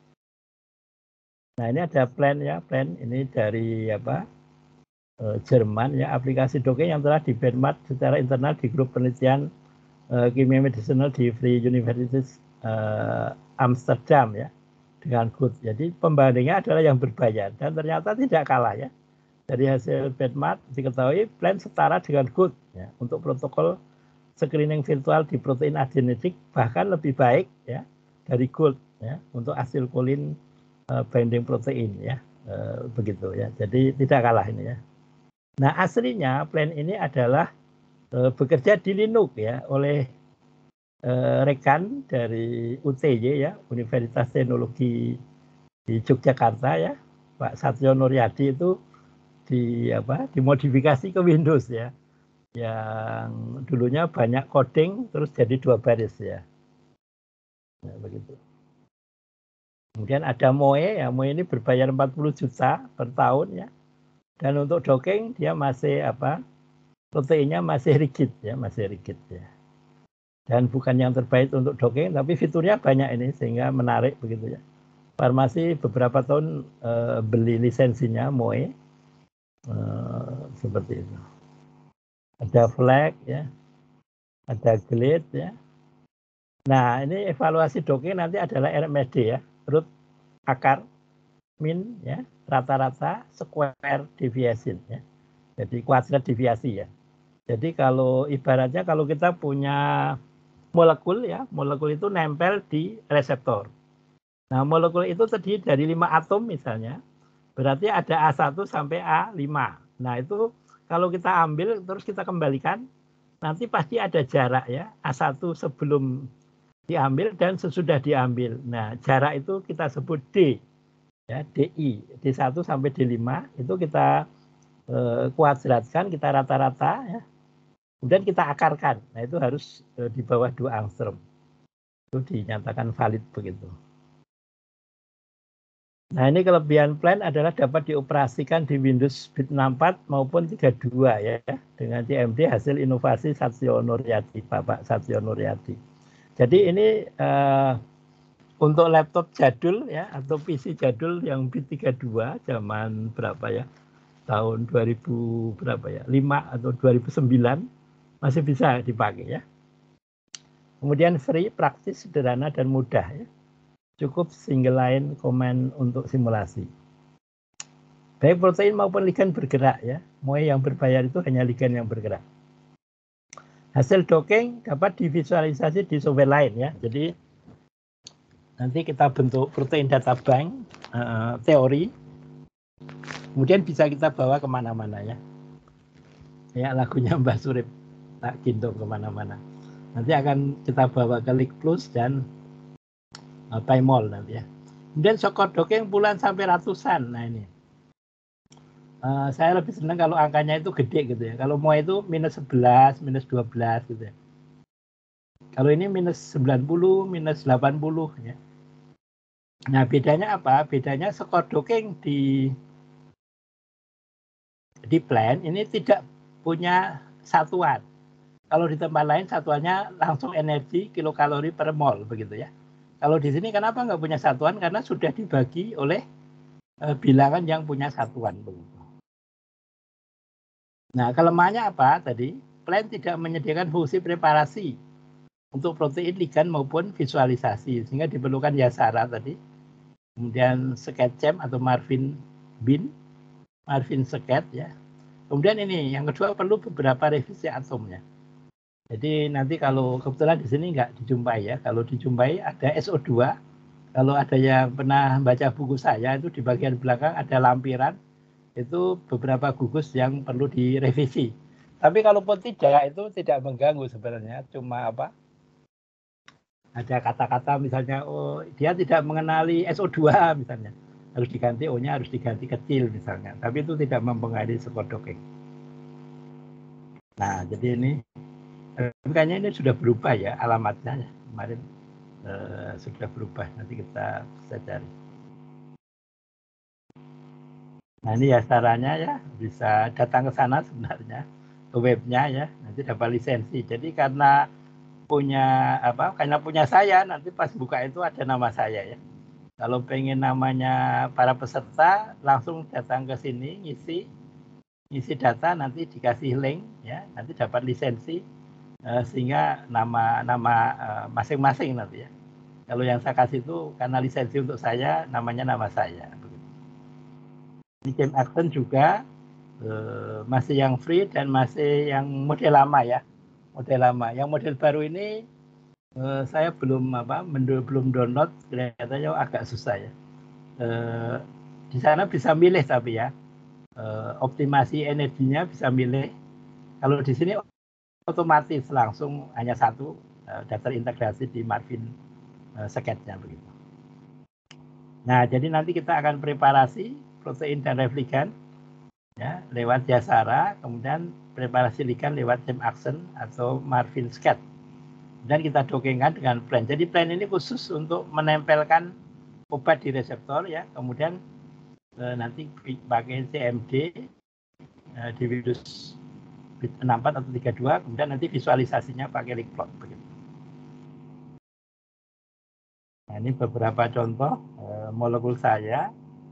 Nah, ini ada plan ya, plan ini dari Jerman ya, aplikasi docking yang telah di-benchmark secara internal di grup penelitian kimia medicinal di Free University Amsterdam ya, dengan Good. Jadi pembandingnya adalah yang berbayar dan ternyata tidak kalah ya. Dari hasil benchmark diketahui plan setara dengan Good ya, untuk protokol screening virtual di protein agenetik, bahkan lebih baik ya dari Good ya untuk asilkolin binding protein ya, begitu ya. Jadi tidak kalah ini ya. Nah, aslinya plan ini adalah bekerja di Linux ya oleh rekan dari UTY ya, Universitas Teknologi di Yogyakarta ya, Pak Satyo Nuryadi, itu dimodifikasi ke Windows ya, yang dulunya banyak coding terus jadi 2 baris ya. Nah, begitu. Kemudian ada Moe ya, Moe ini berbayar 40 juta per tahun ya. Dan untuk docking dia masih proteinnya masih rigid ya, masih rigid ya. Dan bukan yang terbaik untuk docking, tapi fiturnya banyak ini sehingga menarik begitu ya. Farmasi beberapa tahun beli lisensinya Moe seperti itu. Ada flag ya, ada glide ya. Nah, ini evaluasi docking nanti adalah RMSD ya, root akar, min ya, rata-rata, square deviation ya. Jadi kuadrat deviasi ya. Jadi kalau ibaratnya kalau kita punya molekul ya, molekul itu nempel di reseptor. Nah, molekul itu terdiri dari 5 atom misalnya. Berarti ada A1 sampai A5. Nah, itu kalau kita ambil terus kita kembalikan, nanti pasti ada jarak ya. A1 sebelum diambil dan sesudah diambil. Nah, jarak itu kita sebut D. ya, DI, D1 sampai D5 itu kita kuadratkan, kita rata-rata ya. Kemudian kita akarkan. Nah, itu harus di bawah 2 angstrom. Itu dinyatakan valid begitu. Nah, ini kelebihan plan adalah dapat dioperasikan di Windows bit 64 maupun 32 ya, dengan CMD hasil inovasi Satyo Nuryadi, Bapak Satyo Nuryadi. Jadi ini untuk laptop jadul ya, atau PC jadul yang bit 32 zaman berapa ya, tahun 2000 berapa ya, 5 atau 2009 masih bisa dipakai ya. Kemudian free, praktis, sederhana, dan mudah ya. Cukup single line command untuk simulasi. Baik protein maupun ligand bergerak ya. MOE yang berbayar itu hanya ligand yang bergerak. Hasil docking dapat divisualisasi di software lain ya. Jadi nanti kita bentuk protein data bank teori. Kemudian bisa kita bawa kemana-mana ya. Ya lagunya Mbah Surip, tak gintung kemana-mana. Nanti akan kita bawa ke Lig Plus dan Paimol nanti ya. Kemudian sokor docking puluhan sampai ratusan. Nah ini. Saya lebih senang kalau angkanya itu gede gitu ya. Kalau mau itu minus 11, minus 12 gitu ya. Kalau ini minus 90, minus 80 ya. Nah bedanya apa? Bedanya sokor docking di plan ini tidak punya satuan. Kalau di tempat lain satuannya langsung energi kilokalori per mol begitu ya. Kalau di sini kenapa nggak punya satuan? Karena sudah dibagi oleh bilangan yang punya satuan begitu. Nah, kelemahannya apa tadi? Plan tidak menyediakan fungsi preparasi untuk protein, ligand maupun visualisasi, sehingga diperlukan Yasara tadi. Kemudian SketChem atau Marvin bin, Marvin Sket ya. Kemudian ini yang kedua perlu beberapa revisi atomnya. Jadi nanti kalau kebetulan di sini nggak dijumpai ya. Kalau dijumpai ada SO2. Kalau ada yang pernah baca buku saya itu di bagian belakang ada lampiran. Itu beberapa gugus yang perlu direvisi. Tapi kalaupun tidak itu tidak mengganggu sebenarnya. Cuma apa? Ada kata-kata misalnya oh dia tidak mengenali SO2 misalnya. Harus diganti O-nya harus diganti kecil misalnya. Tapi itu tidak mempengaruhi skor docking. Nah, jadi ini kayaknya ini sudah berubah ya alamatnya kemarin sudah berubah, nanti kita bisa cari. Nah ini ya caranya ya, bisa datang ke sana sebenarnya ke webnya ya, nanti dapat lisensi. Jadi karena punya saya nanti pas buka itu ada nama saya ya. Kalau pengen namanya para peserta langsung datang ke sini ngisi data, nanti dikasih link ya, nanti dapat lisensi. Sehingga nama masing-masing nanti ya. Kalau yang saya kasih itu karena lisensi untuk saya, namanya nama saya. Ini Chem Action juga masih yang free dan masih yang model lama ya, model lama. Yang model baru ini saya belum download, kelihatannya agak susah ya. Di sana bisa milih tapi ya, optimasi energinya bisa milih. Kalau di sini otomatis langsung hanya satu daftar integrasi di Marvin Sketnya begitu. Nah, jadi nanti kita akan preparasi protein dan replikan ya lewat Yasara, kemudian preparasi ligand lewat Chem Action atau Marvin Sket. Dan kita dockingkan dengan plan. Jadi plan ini khusus untuk menempelkan obat di reseptor ya, kemudian nanti pakai CMD di Windows 64 atau 32, kemudian nanti visualisasinya pakai Ligplot begitu. Nah, ini beberapa contoh molekul saya.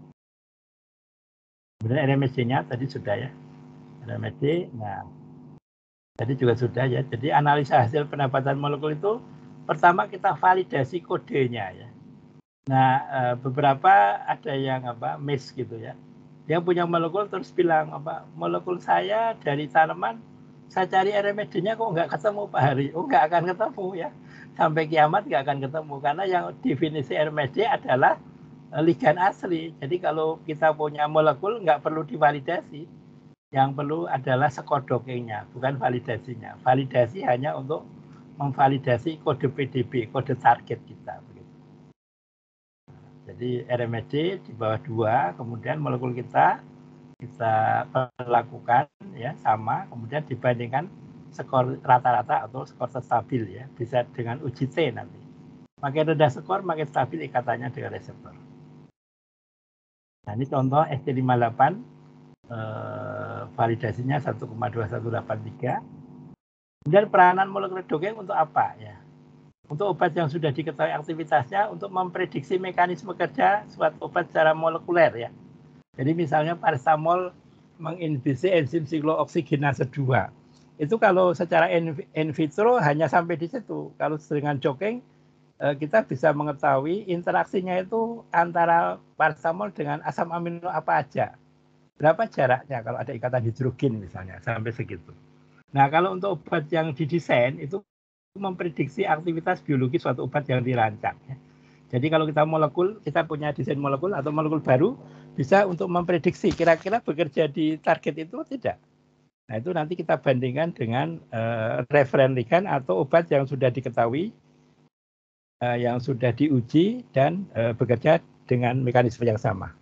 Kemudian RMSD-nya tadi sudah ya. RMSD, nah tadi juga sudah ya. Jadi analisa hasil pendapatan molekul itu pertama kita validasi kodenya ya. Nah, beberapa ada yang miss gitu ya. Dia punya molekul terus bilang molekul saya dari tanaman, saya cari RMSD-nya kok nggak ketemu Pak Hari. Oh nggak akan ketemu ya, sampai kiamat nggak akan ketemu karena yang definisi RMSD adalah ligand asli. Jadi kalau kita punya molekul nggak perlu divalidasi, yang perlu adalah skor dockingnya, bukan validasinya. Validasi hanya untuk memvalidasi kode PDB, kode target kita. Jadi RMSD di bawah 2, kemudian molekul kita lakukan ya sama, kemudian dibandingkan skor rata-rata atau skor stabil ya, bisa dengan uji T nanti. Makin rendah skor, makin stabil ikatannya dengan reseptor. Nah ini contoh ST58, validasinya 1,2183. Kemudian peranan molekul dogeng untuk apa ya? Untuk obat yang sudah diketahui aktivitasnya untuk memprediksi mekanisme kerja suatu obat secara molekuler ya. Jadi misalnya paracetamol menginhibisi enzim siklooksigenase 2. Itu kalau secara in vitro hanya sampai di situ. Kalau dengan jogging kita bisa mengetahui interaksinya itu antara paracetamol dengan asam amino apa aja. Berapa jaraknya kalau ada ikatan hidrogen misalnya, sampai segitu. Nah kalau untuk obat yang didesain itu memprediksi aktivitas biologi suatu obat yang dirancang. Ya. Jadi kalau kita punya desain molekul atau molekul baru, bisa untuk memprediksi kira-kira bekerja di target itu tidak. Nah itu nanti kita bandingkan dengan referen ligand atau obat yang sudah diketahui, yang sudah diuji dan bekerja dengan mekanisme yang sama.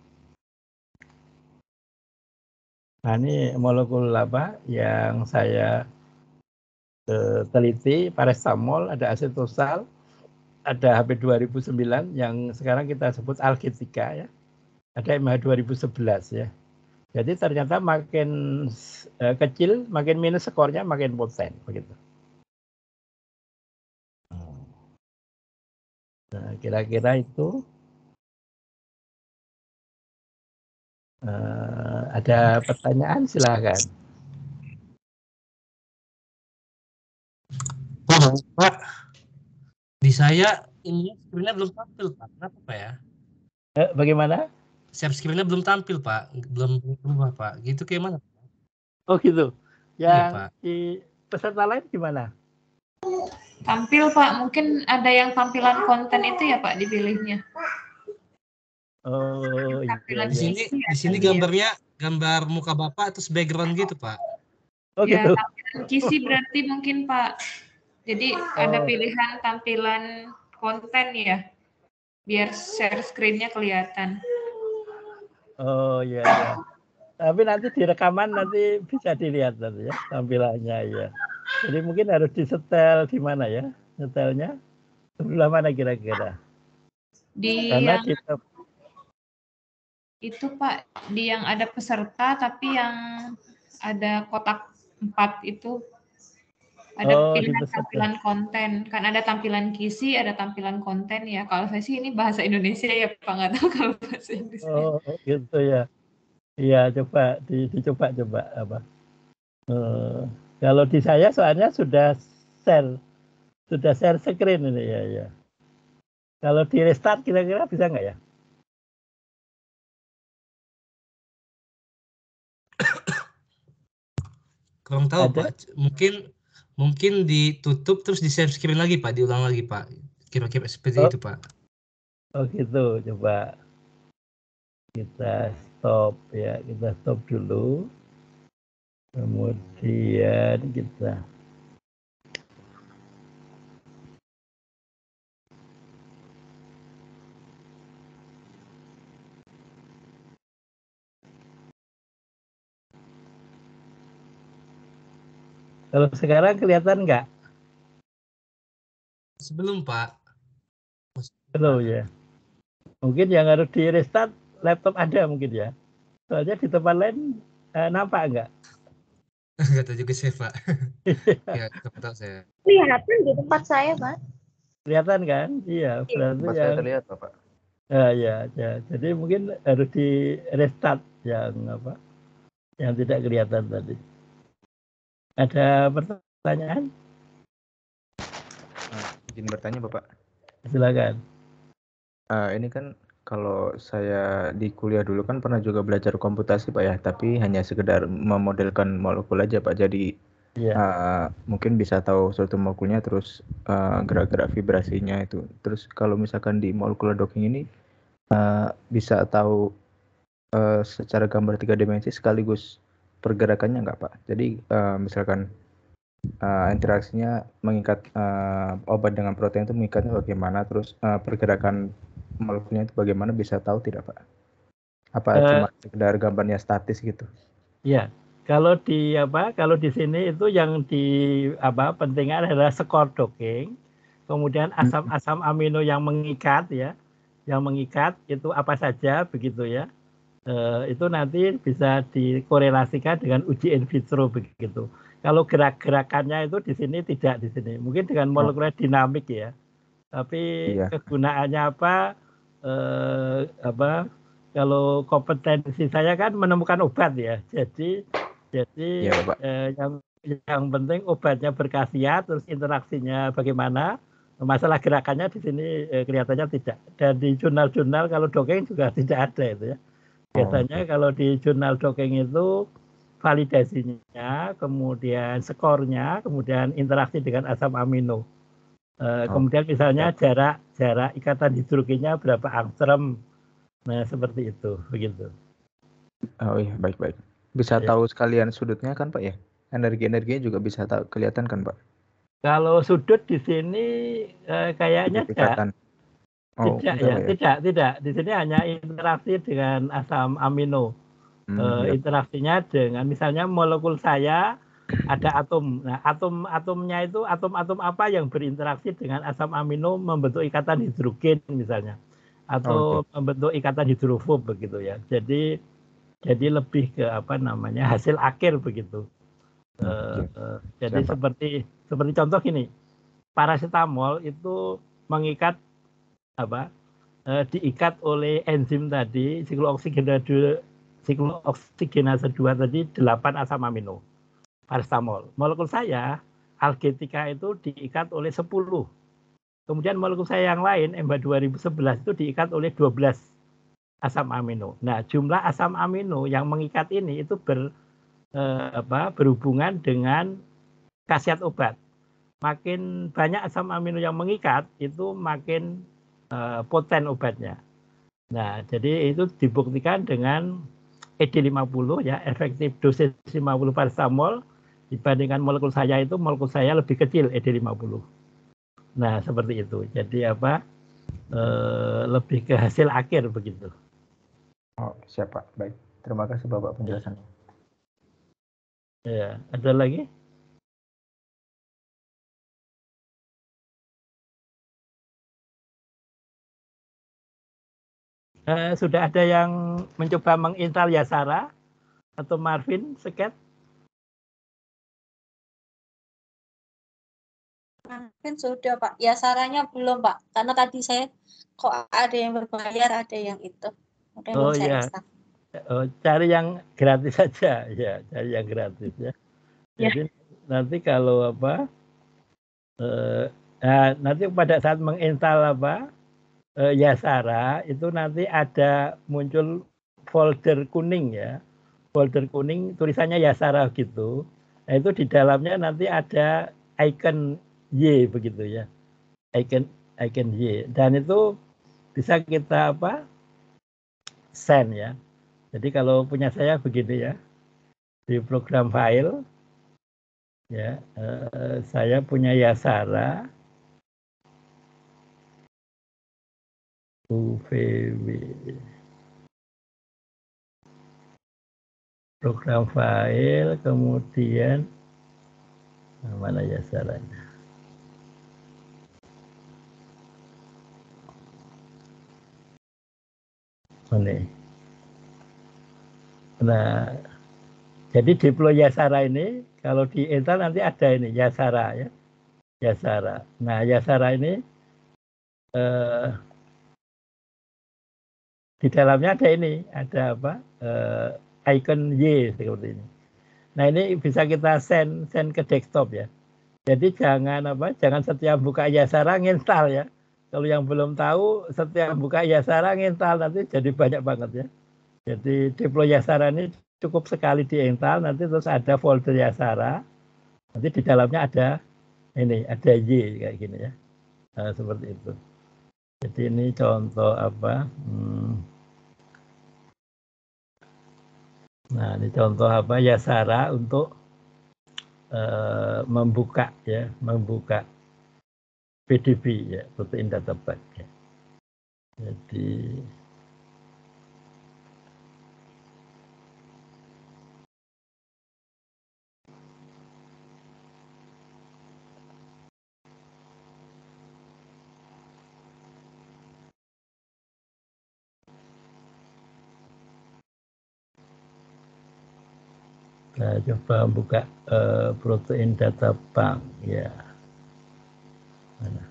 Nah ini molekul apa yang saya teliti, paracetamol, ada acetosal, ada HP 2009 yang sekarang kita sebut Alg3 ya. Ada MH 2011 ya. Jadi ternyata makin kecil, makin minus skornya makin poten begitu. Nah, kira-kira itu ada pertanyaan silakan. Pak, di saya ini screen-nya belum tampil Pak. Kenapa Pak ya? Bagaimana? Share screen-nya belum tampil Pak, belum berubah Pak. Gitu kayak mana? Oh gitu. Yang Iya, Pak. di peserta lain gimana? Tampil Pak, mungkin ada yang tampilan konten itu ya Pak dipilihnya. Oh iya. Di sini gambarnya gambar muka Bapak terus background gitu Pak. Oh ya, gitu. Tampilan kisi berarti mungkin Pak. Jadi ada pilihan tampilan konten ya, biar share screen-nya kelihatan. Oh iya ya. Tapi nanti di rekaman nanti bisa dilihat nanti ya tampilannya ya. Jadi mungkin harus disetel di mana ya? Setelnya sebelah mana kira-kira? Karena Di itu Pak, di yang ada peserta tapi yang ada kotak 4 itu ada pilihan tampilan konten. Kan ada tampilan kisi, ada tampilan konten ya. Kalau saya sih ini bahasa Indonesia ya Pak, nggak tahu kalau bahasa Inggris. Oh gitu ya. Iya coba dicoba apa. Kalau di saya soalnya sudah share screen ini ya. Kalau di restart kira-kira bisa nggak ya? Kurang tahu Pak. Mungkin ditutup terus di share screen lagi Pak, diulang lagi Pak. Kira-kira seperti itu Pak. Oh gitu, coba kita stop ya, kita stop dulu. Kemudian kita kalau sekarang kelihatan nggak? Sebelum Pak. Belum ya. Mungkin yang harus di restart laptop ada mungkin ya. Soalnya di tempat lain nampak nggak? Nggak tahu juga saya Pak. Ya, tahu saya. Kelihatan di tempat saya Pak. Kelihatan kan? Iya. Berarti Tempat yang saya terlihat Bapak. Ya. Jadi mungkin harus di restart yang apa? Yang tidak kelihatan tadi. Ada pertanyaan? Izin bertanya Bapak. Silakan. Ini kan kalau saya di kuliah dulu kan pernah juga belajar komputasi Pak ya, tapi hanya sekedar memodelkan molekul aja Pak. Jadi mungkin bisa tahu suatu molekulnya terus gerak-gerak vibrasinya itu. Terus kalau misalkan di molecular docking ini bisa tahu secara gambar 3 dimensi sekaligus pergerakannya nggak Pak? Jadi misalkan interaksinya mengikat obat dengan protein itu mengikatnya bagaimana, terus pergerakan molekulnya itu bagaimana, bisa tahu tidak Pak? Apa cuma sekedar gambarnya statis gitu? Ya, kalau di sini itu yang pentingnya adalah skor docking, kemudian asam-asam amino yang mengikat ya, yang mengikat itu apa saja begitu ya. Itu nanti bisa dikorelasikan dengan uji in vitro begitu. Kalau gerak-gerakannya itu di sini tidak di sini, mungkin dengan molekuler dinamik ya. Tapi kegunaannya apa? Kalau kompetensi saya kan menemukan obat ya. Jadi yang penting obatnya berkhasiat, terus interaksinya bagaimana. Masalah gerakannya di sini kelihatannya tidak. Dan di jurnal-jurnal kalau dongeng juga tidak ada itu ya. Biasanya kalau di jurnal dongeng itu validasinya, kemudian skornya, kemudian interaksi dengan asam amino. Kemudian misalnya jarak ikatan hidrogennya berapa angstrom. Nah, seperti itu, begitu. Oh iya, baik. Bisa tahu sekalian sudutnya kan Pak ya? Energi-energinya juga bisa kelihatan kan Pak? Kalau sudut di sini kayaknya tidak. Tidak. Di sini hanya interaksi dengan asam amino. Interaksinya dengan misalnya molekul saya ada atom. Nah, atomnya itu atom-atom apa yang berinteraksi dengan asam amino membentuk ikatan hidrogen misalnya, atau membentuk ikatan hidrofob begitu ya. Jadi lebih ke hasil akhir begitu. Jadi seperti contoh gini, paracetamol itu mengikat diikat oleh enzim tadi siklooksigenase 2 tadi 8 asam amino. Paracetamol. Molekul saya Algetika itu diikat oleh 10. Kemudian molekul saya yang lain EMBA 2011 itu diikat oleh 12 asam amino. Nah, jumlah asam amino yang mengikat ini itu berhubungan dengan khasiat obat. Makin banyak asam amino yang mengikat itu makin poten obatnya. Nah, jadi itu dibuktikan dengan ED50 ya, efektif dosis 50 paracetamol dibandingkan molekul saya lebih kecil ED50. Nah, seperti itu. Jadi lebih ke hasil akhir begitu. Oh, siap Pak. Baik. Terima kasih Bapak penjelasannya. Ya, ada lagi? Sudah ada yang mencoba menginstal Yasara atau Marvin Seket? Mungkin sudah Pak. Yasaranya belum Pak. Karena tadi saya kok ada yang berbayar, ada yang itu. Mungkin belum saya install. Cari yang gratis saja ya, cari yang gratis ya. Jadi nanti kalau nanti pada saat menginstal Yasara itu nanti ada muncul folder kuning ya, folder kuning tulisannya Yasara gitu. Nah, itu di dalamnya nanti ada icon Y begitu ya, icon Y, dan itu bisa kita send ya. Jadi kalau punya saya begini ya, di program file ya, saya punya Yasara UVW, program file, kemudian mana Yasaranya? Ini. Nah, jadi deploy Yasara ini kalau di Intel nanti ada ini Yasara ya, Yasara. Nah, Yasara ini di dalamnya ada ini, ada icon Y seperti ini. Nah, ini bisa kita send ke desktop ya. Jadi jangan setiap buka Yasara nginstal ya. Kalau yang belum tahu, setiap buka Yasara nginstal nanti jadi banyak banget ya. Jadi deploy Yasara ini cukup sekali diinstal, nanti terus ada folder Yasara. Nanti di dalamnya ada ini, ada Y kayak gini ya. Nah, seperti itu. Jadi ini contoh Nah, ini contoh Yasara untuk membuka PDB ya, protein data bank ya. Jadi saya coba buka protein data bank ya. Mana?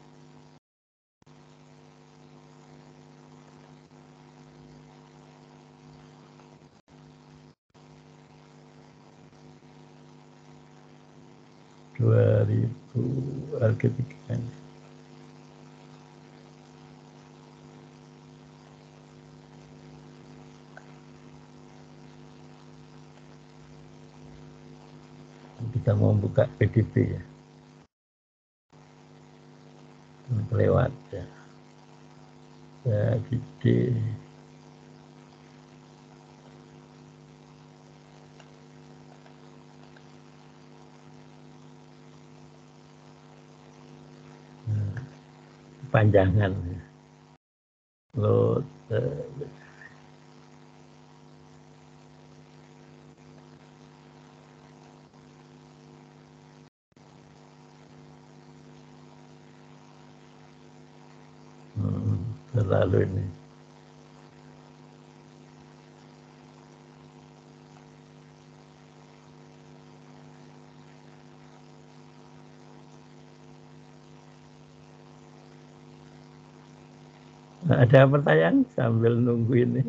Ketiga. Kita mau buka PDB ya. Lewat ya. Jadi panjangan ya. Load terlalu ini. Nah, ada pertanyaan sambil nunggu ini.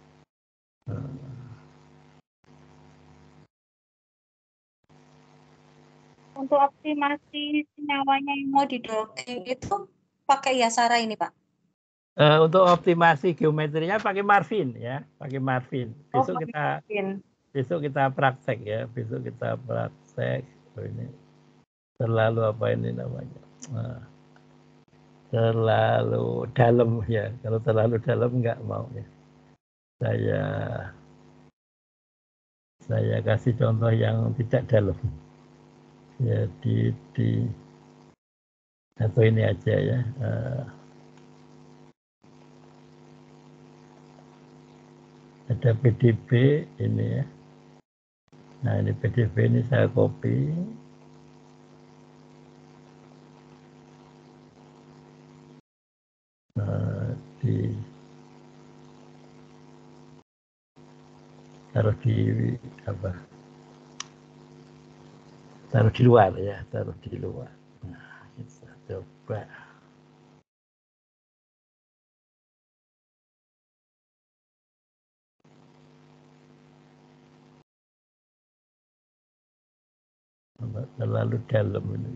Untuk optimasi senyawanya yang mau didogeng itu pakai Yasara ini, Pak? Untuk optimasi geometrinya pakai Marvin ya, pakai Marvin. Besok kita praktek ya, besok kita praktek. Ini terlalu apa ini namanya? Terlalu dalam ya. Kalau terlalu dalam nggak mau ya. Saya kasih contoh yang tidak dalam. Jadi atau ini aja ya. Ada PDB ini ya. Nah ini PDB ini saya copy. Taruh di apa? Taruh di luar ya, taruh di luar. Nah, kita coba. Terlalu dalam ini.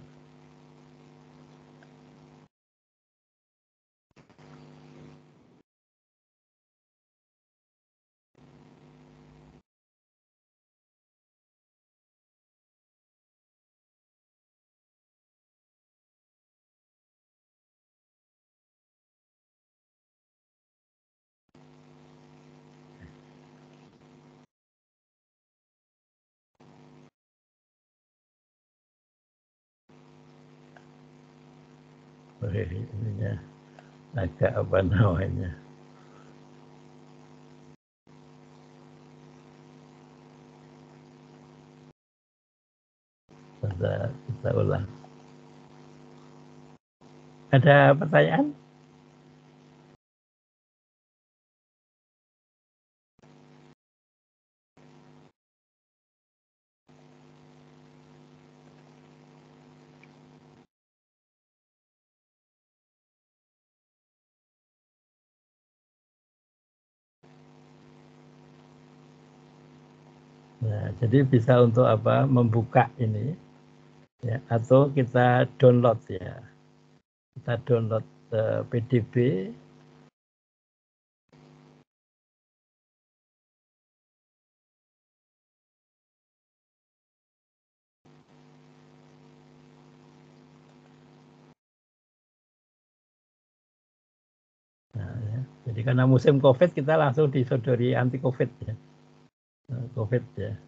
Ininya agak apa namanya? Kita ulang. Ada pertanyaan? Nah, jadi bisa untuk apa? Membuka ini, ya, atau kita download ya. Kita download PDB. Nah, ya. Jadi karena musim COVID kita langsung disodori anti COVID ya. COVID ya.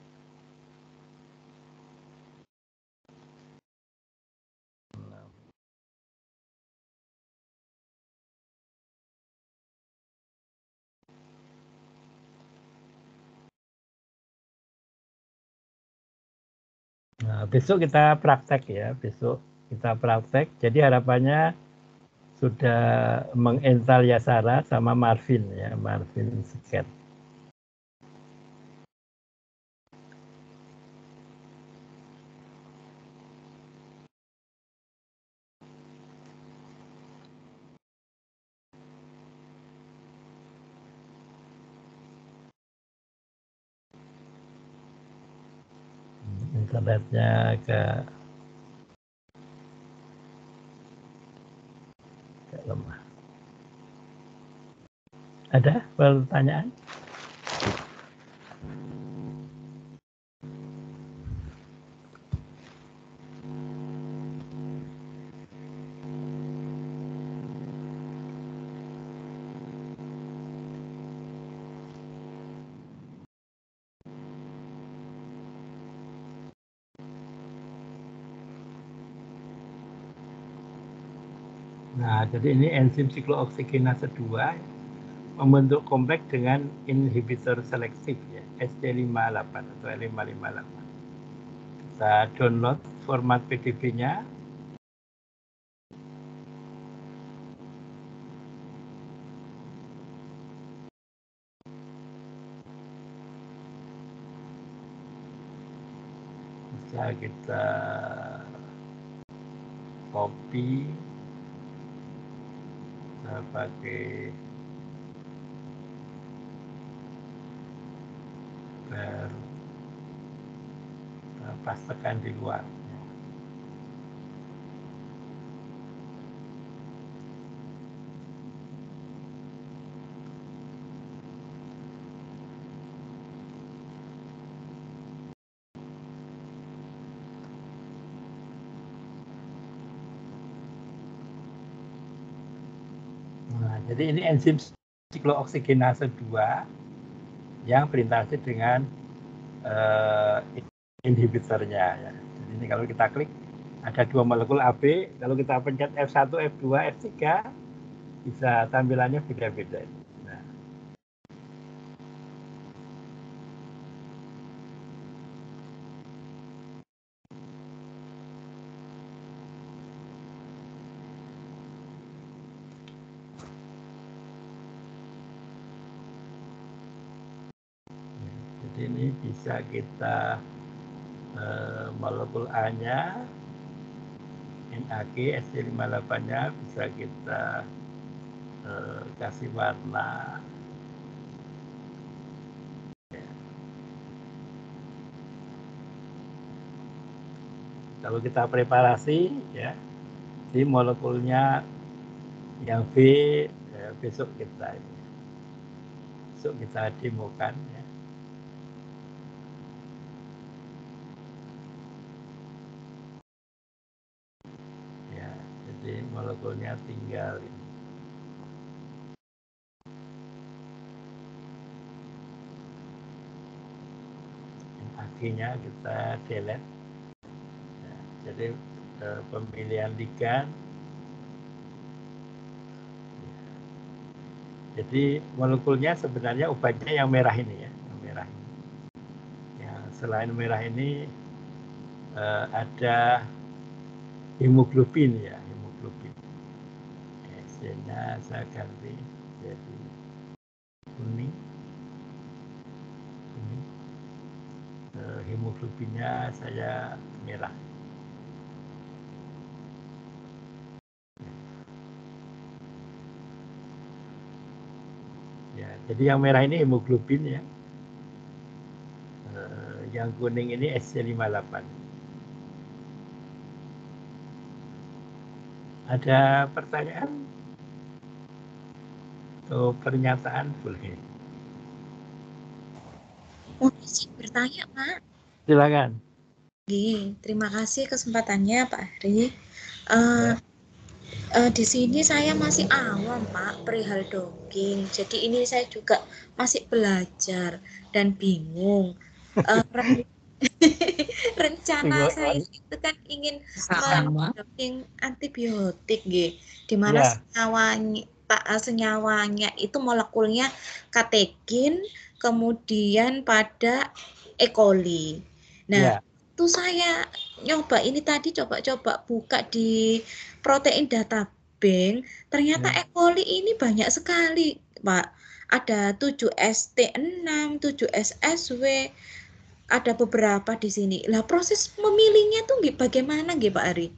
Besok kita praktek ya, besok kita praktek. Jadi harapannya sudah menginstal Yasara sama Marvin ya, Marvin Sket. Internetnya agak lemah. Ada pertanyaan? Nah, jadi ini enzim siklooksigenase 2 membentuk kompleks dengan inhibitor selektif ya, ST58 atau L558. Kita download format PDB-nya. Bisa kita copy. Kita pakai pastekan di luar. Nah, jadi ini enzim siklooksigenase 2 yang berinteraksi dengan inhibitornya ya. Jadi ini kalau kita klik ada 2 molekul AB, kalau kita pencet F1, F2, F3 bisa tampilannya beda-beda. Jadi ini bisa kita molekul A-nya, NAG, ST58-nya bisa kita kasih warna. Kalau kita preparasi ya, di molekulnya yang B ya, besok kita demokan ya. Ya, jadi molekulnya tinggal ini. Akhirnya kita delete. Ya, jadi pemilihan ligan. Jadi molekulnya sebenarnya obatnya yang merah ini ya, yang merah ini. Yang selain merah ini ada hemoglobin ya, hemoglobin. S-nya saya ganti jadi kuning. Hemoglobinnya saya merah. Ya, jadi yang merah ini hemoglobin ya. Yang kuning ini SC58. Ada pertanyaan atau pernyataan boleh? Mau bertanya, Pak? Silakan. Terima kasih kesempatannya, Pak Ari. Di sini saya masih awam, Pak, perihal doging. Jadi ini saya juga masih belajar dan bingung. Rencana saya itu kan ingin mendoging antibiotik, di mana senyawanya itu molekulnya kategin, kemudian pada E. coli. Nah, itu waktu saya nyoba ini tadi coba-coba buka di protein data bank, ternyata E. coli ini banyak sekali, Pak. Ada 7ST6, 7SSW, ada beberapa di sini. Lah proses memilihnya tuh bagaimana nggih Pak Ari?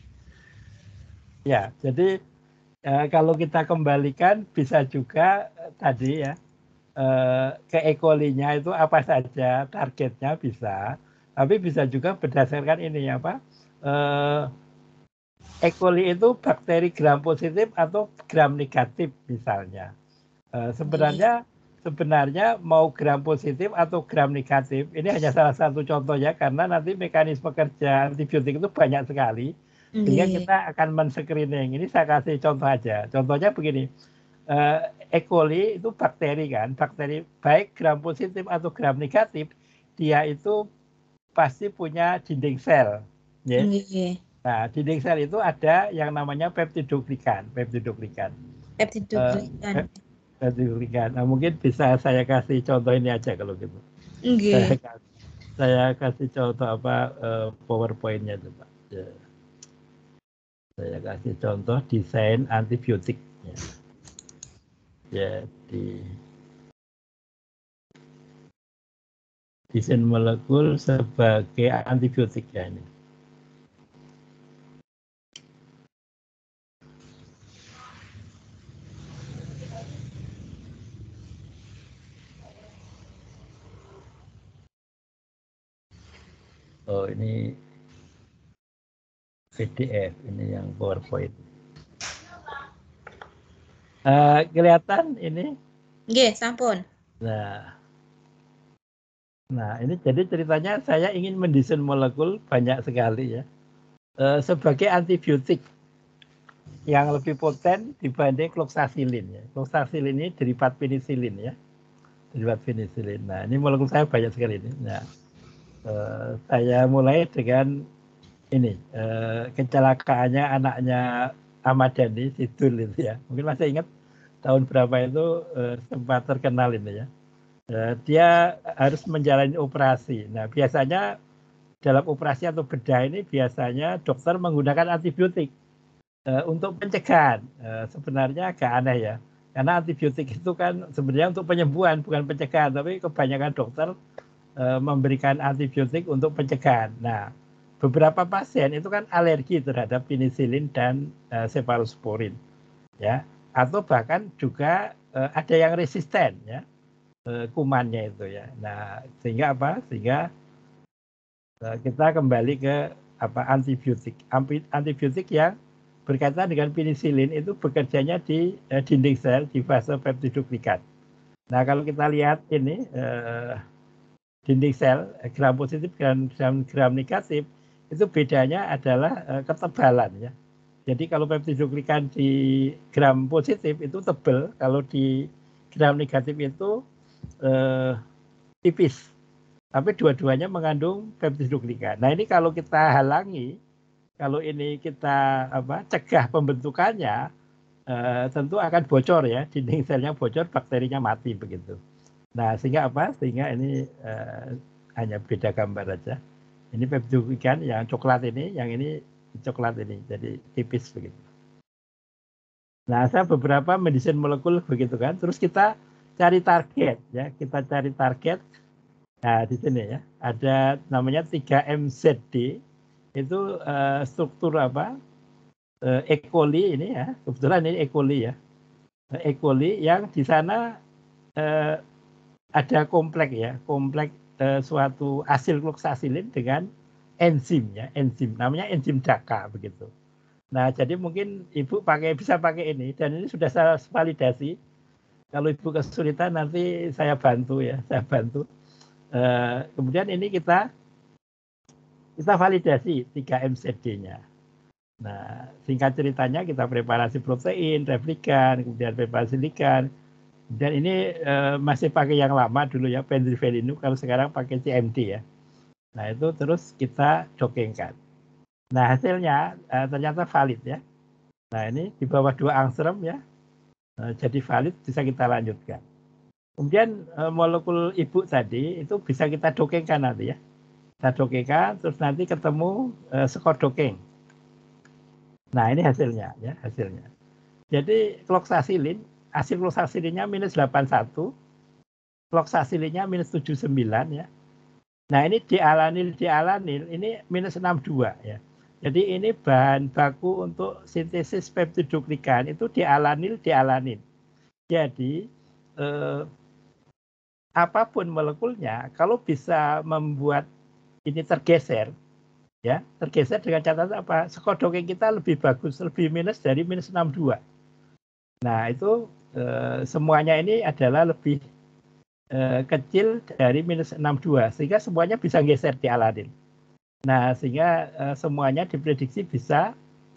Ya, jadi kalau kita kembalikan bisa juga tadi ya ke E. coli-nya itu apa saja targetnya bisa, tapi bisa juga berdasarkan ini apa E. coli itu bakteri gram positif atau gram negatif misalnya. Sebenarnya mau gram positif atau gram negatif ini hanya salah satu contohnya karena nanti mekanisme kerja antibiotik itu banyak sekali sehingga kita akan men-screening. Ini saya kasih contoh aja. Contohnya begini, E. coli itu bakteri kan, bakteri baik gram positif atau gram negatif dia itu pasti punya dinding sel. Ya. Nah, dinding sel itu ada yang namanya peptidoglikan. Nah, mungkin bisa saya kasih contoh ini aja kalau gitu. Saya kasih contoh PowerPoint-nya coba. Ya. Saya kasih contoh desain antibiotik. Jadi desain molekul sebagai antibiotik ya ini. Oh ini PDF, ini yang PowerPoint. Kelihatan ini? Nggih, sampun. Nah ini jadi ceritanya saya ingin mendesain molekul banyak sekali ya sebagai antibiotik yang lebih poten dibanding cloxacillin ya. Cloxacillin ini derivat penisilin ya. Derivat penisilin. Nah ini molekul saya banyak sekali ini. Nah saya mulai dengan ini kecelakaannya anaknya Ahmad Dhani Sidul itu ya. Mungkin masih ingat tahun berapa itu sempat terkenal ini ya. Dia harus menjalani operasi. Nah biasanya dalam operasi atau bedah ini biasanya dokter menggunakan antibiotik untuk pencegahan. Sebenarnya agak aneh ya. Karena antibiotik itu kan sebenarnya untuk penyembuhan bukan pencegahan, tapi kebanyakan dokter memberikan antibiotik untuk pencegahan. Nah, beberapa pasien itu kan alergi terhadap penisilin dan cephalosporin, ya, atau bahkan juga ada yang resisten, ya, kumannya itu, ya. Nah, sehingga apa? Sehingga kita kembali ke antibiotik. Antibiotik yang berkaitan dengan penisilin itu bekerjanya di dinding sel di fase peptidoglikan. Nah, kalau kita lihat ini dinding sel gram positif dan gram negatif itu bedanya adalah ketebalan ya. Jadi kalau peptidoglikan di gram positif itu tebal, kalau di gram negatif itu tipis. Tapi dua-duanya mengandung peptidoglikan. Nah ini kalau kita halangi, kalau ini kita cegah pembentukannya, tentu akan bocor ya, dinding selnya bocor, bakterinya mati begitu. Nah, sehingga Sehingga ini hanya beda gambar aja. Ini peptidoglikan yang coklat ini, yang ini coklat ini, jadi tipis begitu. Nah, saya beberapa mendesain molekul begitu kan. Terus kita cari target ya, kita cari target. Nah, di sini ya, ada namanya 3MZD. Itu struktur E. coli ini ya, kebetulan ini E. coli ya. E. coli yang di sana ada kompleks ya, kompleks suatu asil cloxacillin dengan enzim ya, enzim namanya enzim DACA begitu. Nah, jadi mungkin Ibu bisa pakai ini dan ini sudah saya validasi. Kalau Ibu kesulitan nanti saya bantu ya, saya bantu. Kemudian ini kita validasi 3MZD-nya. Nah, singkat ceritanya kita preparasi protein, replikan, kemudian preparasi ligan. Dan ini masih pakai yang lama dulu ya, pendrivelinu, kalau sekarang pakai CMD ya. Nah itu terus kita dongengkan. Nah hasilnya ternyata valid ya. Nah ini di bawah 2 angstrom ya, jadi valid, bisa kita lanjutkan. Kemudian molekul ibu tadi itu bisa kita dongengkan nanti ya. Kita dokengkan, terus nanti ketemu skor dokeng. Nah, ini hasilnya, ya hasilnya. Jadi kloksasilin, hasil kloksasilinnya minus 81, kloksasilinnya minus 79 ya. Nah, ini dialanil ini minus 62 ya. Jadi ini bahan baku untuk sintesis peptidoglikan itu dialanin. Jadi apapun molekulnya, kalau bisa membuat ini tergeser, ya tergeser dengan catatan apa? Skor dokeng kita lebih bagus, lebih minus dari minus 62. Nah itu semuanya ini adalah lebih kecil dari minus 62, sehingga semuanya bisa geser di alanin. Nah sehingga semuanya diprediksi bisa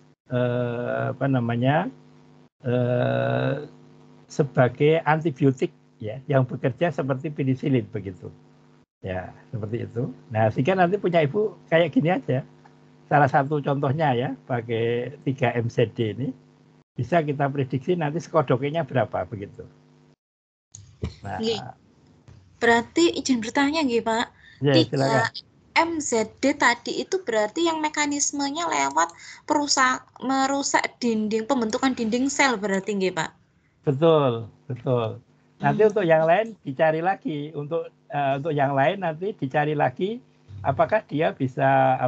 sebagai antibiotik ya, yang bekerja seperti penisilin begitu. Ya, seperti itu. Nah, sehingga nanti punya ibu kayak gini aja. Salah satu contohnya ya, pakai 3-MZD ini bisa kita prediksi nanti skor dokengnya berapa begitu. Nah, berarti izin bertanya nggih, Pak. Ya, 3-MZD tadi itu berarti yang mekanismenya lewat merusak dinding, pembentukan dinding sel berarti nggih, Pak? Betul. Nanti untuk yang lain dicari lagi, untuk yang lain nanti dicari lagi apakah dia bisa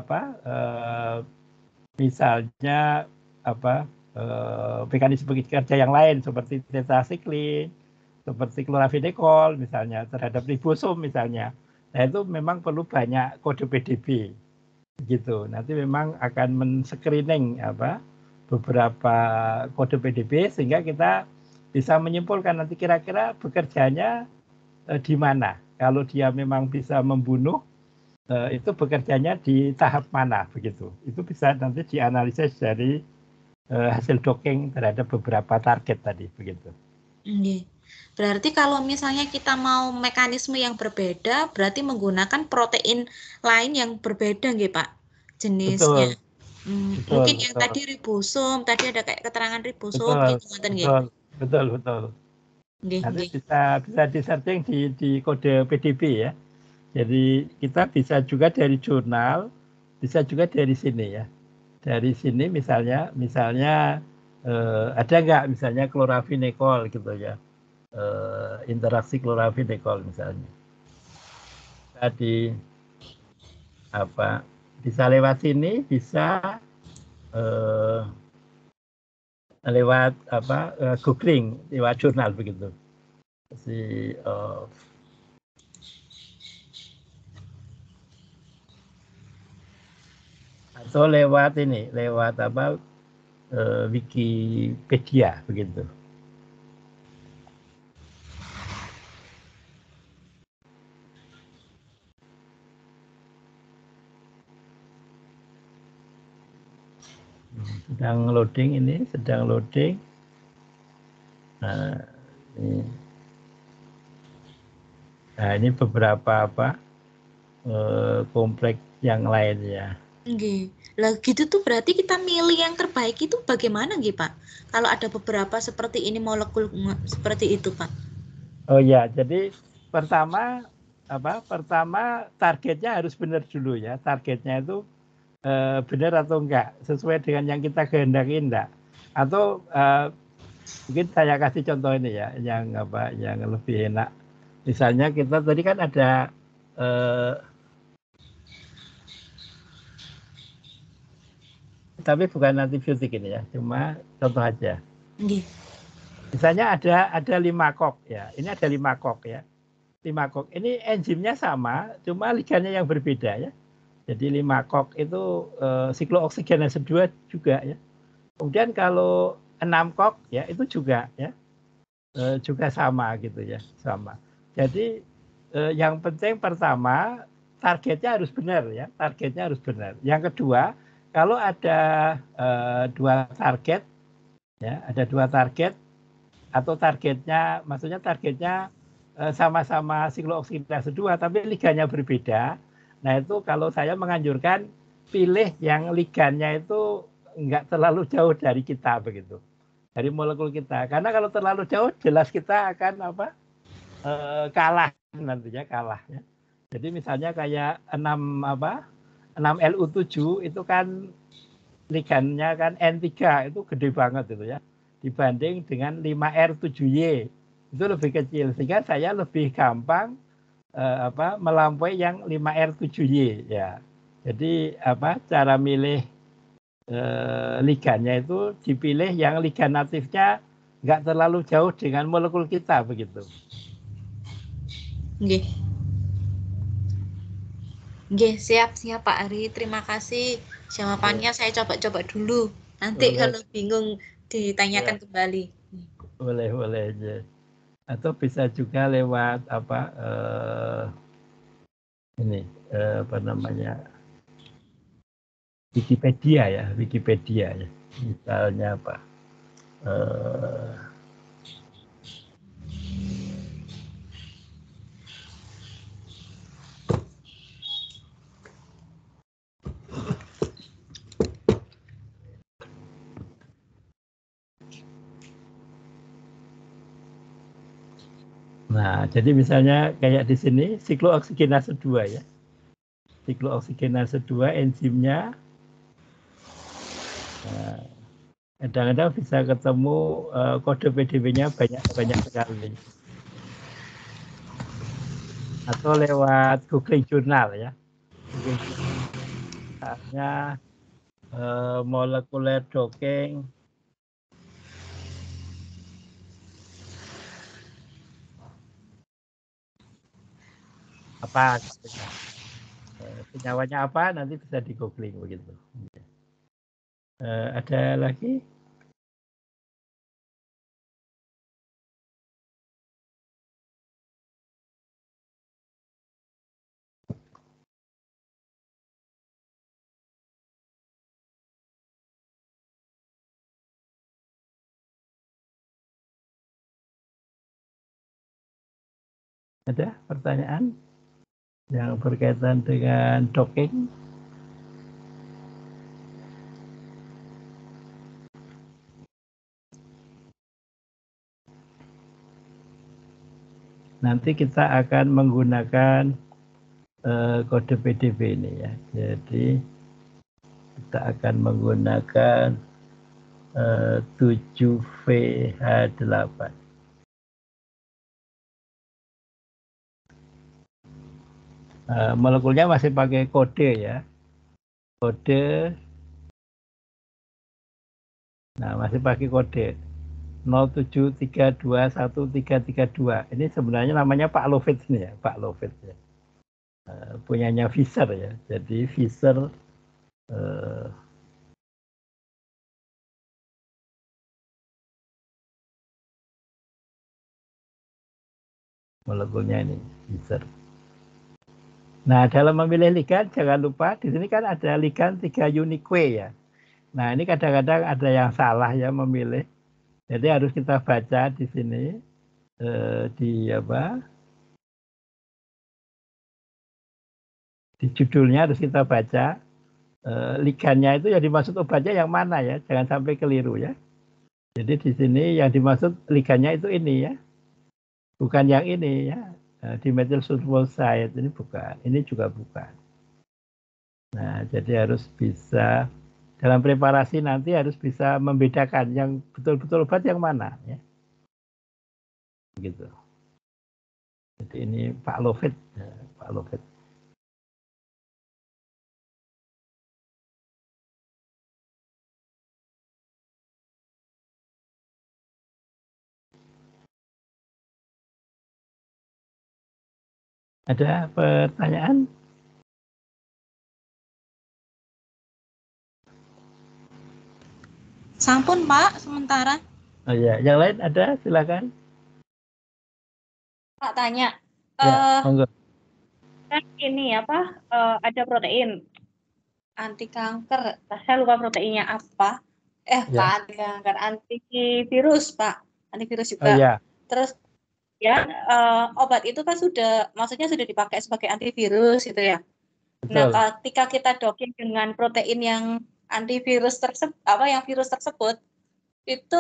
misalnya mekanisme kerja yang lain seperti tetrasiklin, seperti klorafinekol misalnya terhadap ribosom misalnya. Nah itu memang perlu banyak kode PDB gitu. Nanti memang akan men-screening beberapa kode PDB sehingga kita bisa menyimpulkan nanti kira-kira bekerjanya di mana. Kalau dia memang bisa membunuh, itu bekerjanya di tahap mana begitu. Itu bisa nanti dianalisis dari hasil dokeng terhadap beberapa target tadi begitu. Berarti kalau misalnya kita mau mekanisme yang berbeda, berarti menggunakan protein lain yang berbeda nggih Pak jenisnya. Mungkin yang tadi ribosom, tadi ada kayak keterangan ribosom gitu nggih. Betul. Nanti bisa di searching di kode PDB ya. Jadi kita bisa juga dari jurnal, bisa juga dari sini ya. Dari sini misalnya ada nggak misalnya klorafinekol gitu ya, interaksi klorafinekol misalnya. Tadi bisa lewat sini, bisa lewat googling, lewat jurnal begitu. Atau lewat Wikipedia begitu. Sedang loading. Nah, ini beberapa kompleks yang lain ya. Lah gitu tuh berarti kita milih yang terbaik itu bagaimana nggih Pak? Kalau ada beberapa seperti ini molekul seperti itu Pak. Oh ya, jadi pertama targetnya harus benar dulu ya. Targetnya itu benar atau enggak, sesuai dengan yang kita kehendaki enggak. Atau mungkin saya kasih contoh ini ya, yang lebih enak. Misalnya kita tadi kan ada tapi bukan antibiotik ini ya, cuma contoh aja. Misalnya ada 5 kok ya, ini ada 5 kok ya. 5 kok ini enzimnya sama, cuma ligannya yang berbeda ya. Jadi 5 kok itu siklooksigenase 2 juga ya. Kemudian kalau 6 kok ya itu juga ya, juga sama gitu ya, sama. Jadi yang penting pertama targetnya harus benar ya, targetnya harus benar. Yang kedua, kalau ada 2 target ya, ada 2 target atau maksudnya targetnya sama-sama siklooksigenase 2 tapi ligannya berbeda. Nah, itu kalau saya menganjurkan pilih yang ligannya itu enggak terlalu jauh dari kita begitu. Dari molekul kita. Karena kalau terlalu jauh jelas kita akan kalah nantinya ya. Jadi misalnya kayak 6LU7 itu kan ligannya kan N3 itu gede banget itu ya. Dibanding dengan 5R7Y itu lebih kecil, sehingga saya lebih gampang melampaui yang 5R7Y ya. Jadi cara milih ligannya itu dipilih yang ligan natifnya nggak terlalu jauh dengan molekul kita begitu. Nggih. Nggih, siap Pak Ari. Terima kasih. Jawabannya saya coba-coba dulu. Nanti kalau bingung ditanyakan kembali. Boleh aja. Atau bisa juga lewat Wikipedia ya. Misalnya apa? Nah, jadi misalnya kayak di sini siklooksinase 2 ya. Siklooksinase 2 enzimnya kadang-kadang bisa ketemu kode PDB-nya banyak sekali. Atau lewat googling jurnal ya. Misalnya molekuler docking apa senyawanya apa nanti bisa di googling begitu. Ada lagi? Ada pertanyaan yang berkaitan dengan docking? Nanti kita akan menggunakan kode PDB ini ya. Jadi kita akan menggunakan 7VH8. Molekulnya masih pakai kode ya. Kode. Nah, masih pakai kode 0732132. Ini sebenarnya namanya Pak Lovett ini ya, Pak Lovett ya. Punyanya Pfizer ya. Jadi Pfizer molekulnya ini Pfizer. Nah, dalam memilih ligan jangan lupa di sini kan ada ligan 3 unique ya. Nah, ini kadang-kadang ada yang salah ya memilih. Jadi harus kita baca di sini di judulnya harus kita baca ligannya itu yang dimaksud obatnya yang mana ya, jangan sampai keliru ya. Jadi di sini yang dimaksud ligannya itu ini ya, bukan yang ini ya, dimethyl sulfoxide ini bukan, ini juga bukan. Nah, jadi harus bisa dalam preparasi nanti harus bisa membedakan yang betul-betul obat yang mana ya. Gitu. Jadi ini Pak Lovett, ya, Pak Lovett. Ada pertanyaan? Sampun Pak, sementara. Oh ya, yang lain ada, silakan. Pak tanya. Monggo. Kan ini ada protein anti kanker. Saya lupa proteinnya apa. Pak anti kanker, antivirus Pak, antivirus juga. Oh, ya. Terus ya obat itu kan maksudnya sudah dipakai sebagai antivirus gitu ya. Betul. Nah, ketika kita docking dengan protein yang antivirus yang virus tersebut itu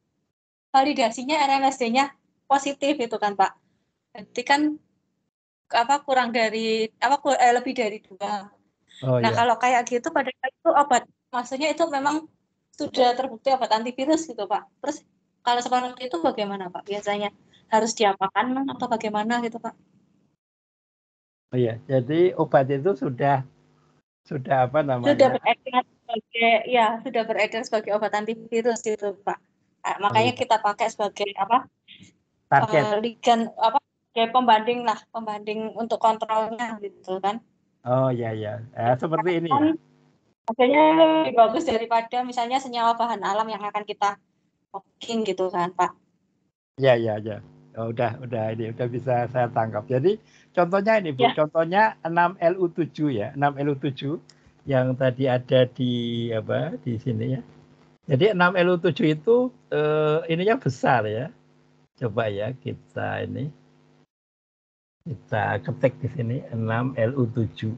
validasinya RNSD-nya positif itu kan Pak. Jadi kan kurang dari lebih dari 2. Oh Nah, ya. kalau kayak gitu pada saat itu obat, maksudnya itu memang sudah terbukti obat antivirus gitu, Pak. Terus kalau seperti itu bagaimana, Pak? Biasanya harus diapakan atau bagaimana gitu, Pak? Oh iya, jadi obat itu sudah apa Sudah namanya? sudah beredar sebagai obat antivirus gitu, Pak. Makanya iya. kita pakai sebagai Target. ligan kayak pembanding untuk kontrolnya gitu kan. Oh iya. Seperti ini ya. Hasilnya lebih bagus daripada misalnya senyawa bahan alam yang akan kita booking gitu kan, Pak. Iya. Oh, udah ini udah bisa saya tangkap. Jadi contohnya ini Bu, Ya. contohnya 6LU7 ya, 6LU7 yang tadi ada di di sini ya. Jadi 6LU7 itu ininya besar ya. Coba ya kita ketik di sini 6LU7.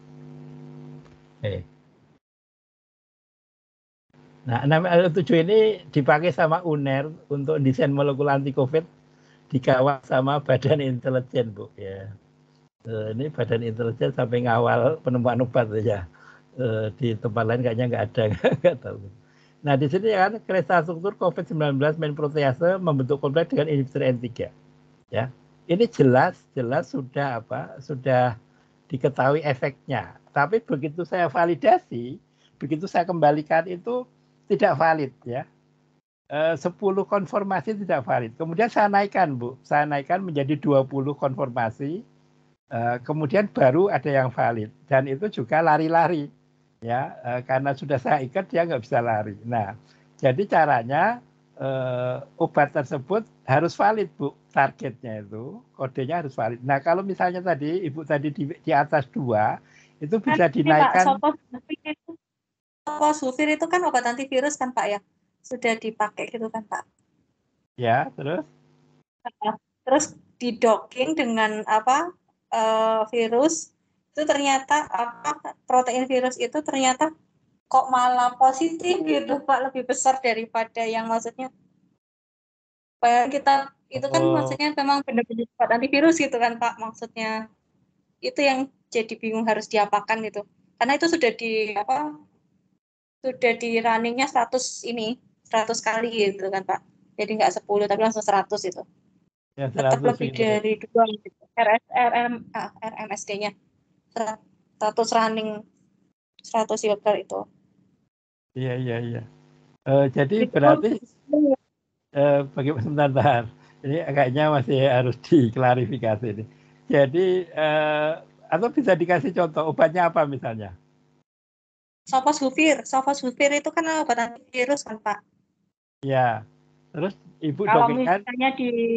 Nah, 6LU7 ini dipakai sama UNER untuk desain molekul anti COVID, dikawal sama Badan Intelijen, Bu ya. Ini Badan Intelijen sampai ngawal penemuan obat ya. Di tempat lain kayaknya nggak ada, nggak tahu. Nah, di sini kan kristal struktur COVID-19 main protease membentuk kompleks dengan inhibitor N3. Ya. Ini jelas sudah sudah diketahui efeknya. Tapi begitu saya validasi, begitu saya kembalikan itu tidak valid ya. 10 konformasi tidak valid. Kemudian saya naikkan, Bu. Saya naikkan menjadi 20 konformasi. Kemudian baru ada yang valid dan itu juga lari-lari ya, karena sudah saya ikat dia nggak bisa lari. Nah, jadi caranya obat tersebut harus valid, Bu, targetnya itu kodenya harus valid. Nah, kalau misalnya tadi Ibu tadi di atas 2 itu bisa dinaikkan. Sofosbuvir itu kan obat antivirus kan, Pak ya, sudah dipakai gitu kan, Pak? Ya, terus didocking dengan virus itu ternyata protein virus itu ternyata kok malah positif gitu, Pak, lebih besar daripada yang maksudnya kita itu kan maksudnya memang benar-benar obat antivirus gitu kan, Pak, maksudnya itu yang jadi bingung harus diapakan gitu, karena itu sudah di runningnya 100 kali gitu kan, Pak, jadi nggak 10 tapi langsung 100 itu ya, tetap lebih gitu. dari 2 gitu. RMSD-nya 100 running 100 filter itu. Iya. Jadi berarti bagaimana sebentar. Ini agaknya masih harus diklarifikasi ini. Jadi atau bisa dikasih contoh obatnya apa misalnya? Sofosbuvir itu kan obat antivirus kan, Pak? Ya. Terus Ibu kalau dokengan misalnya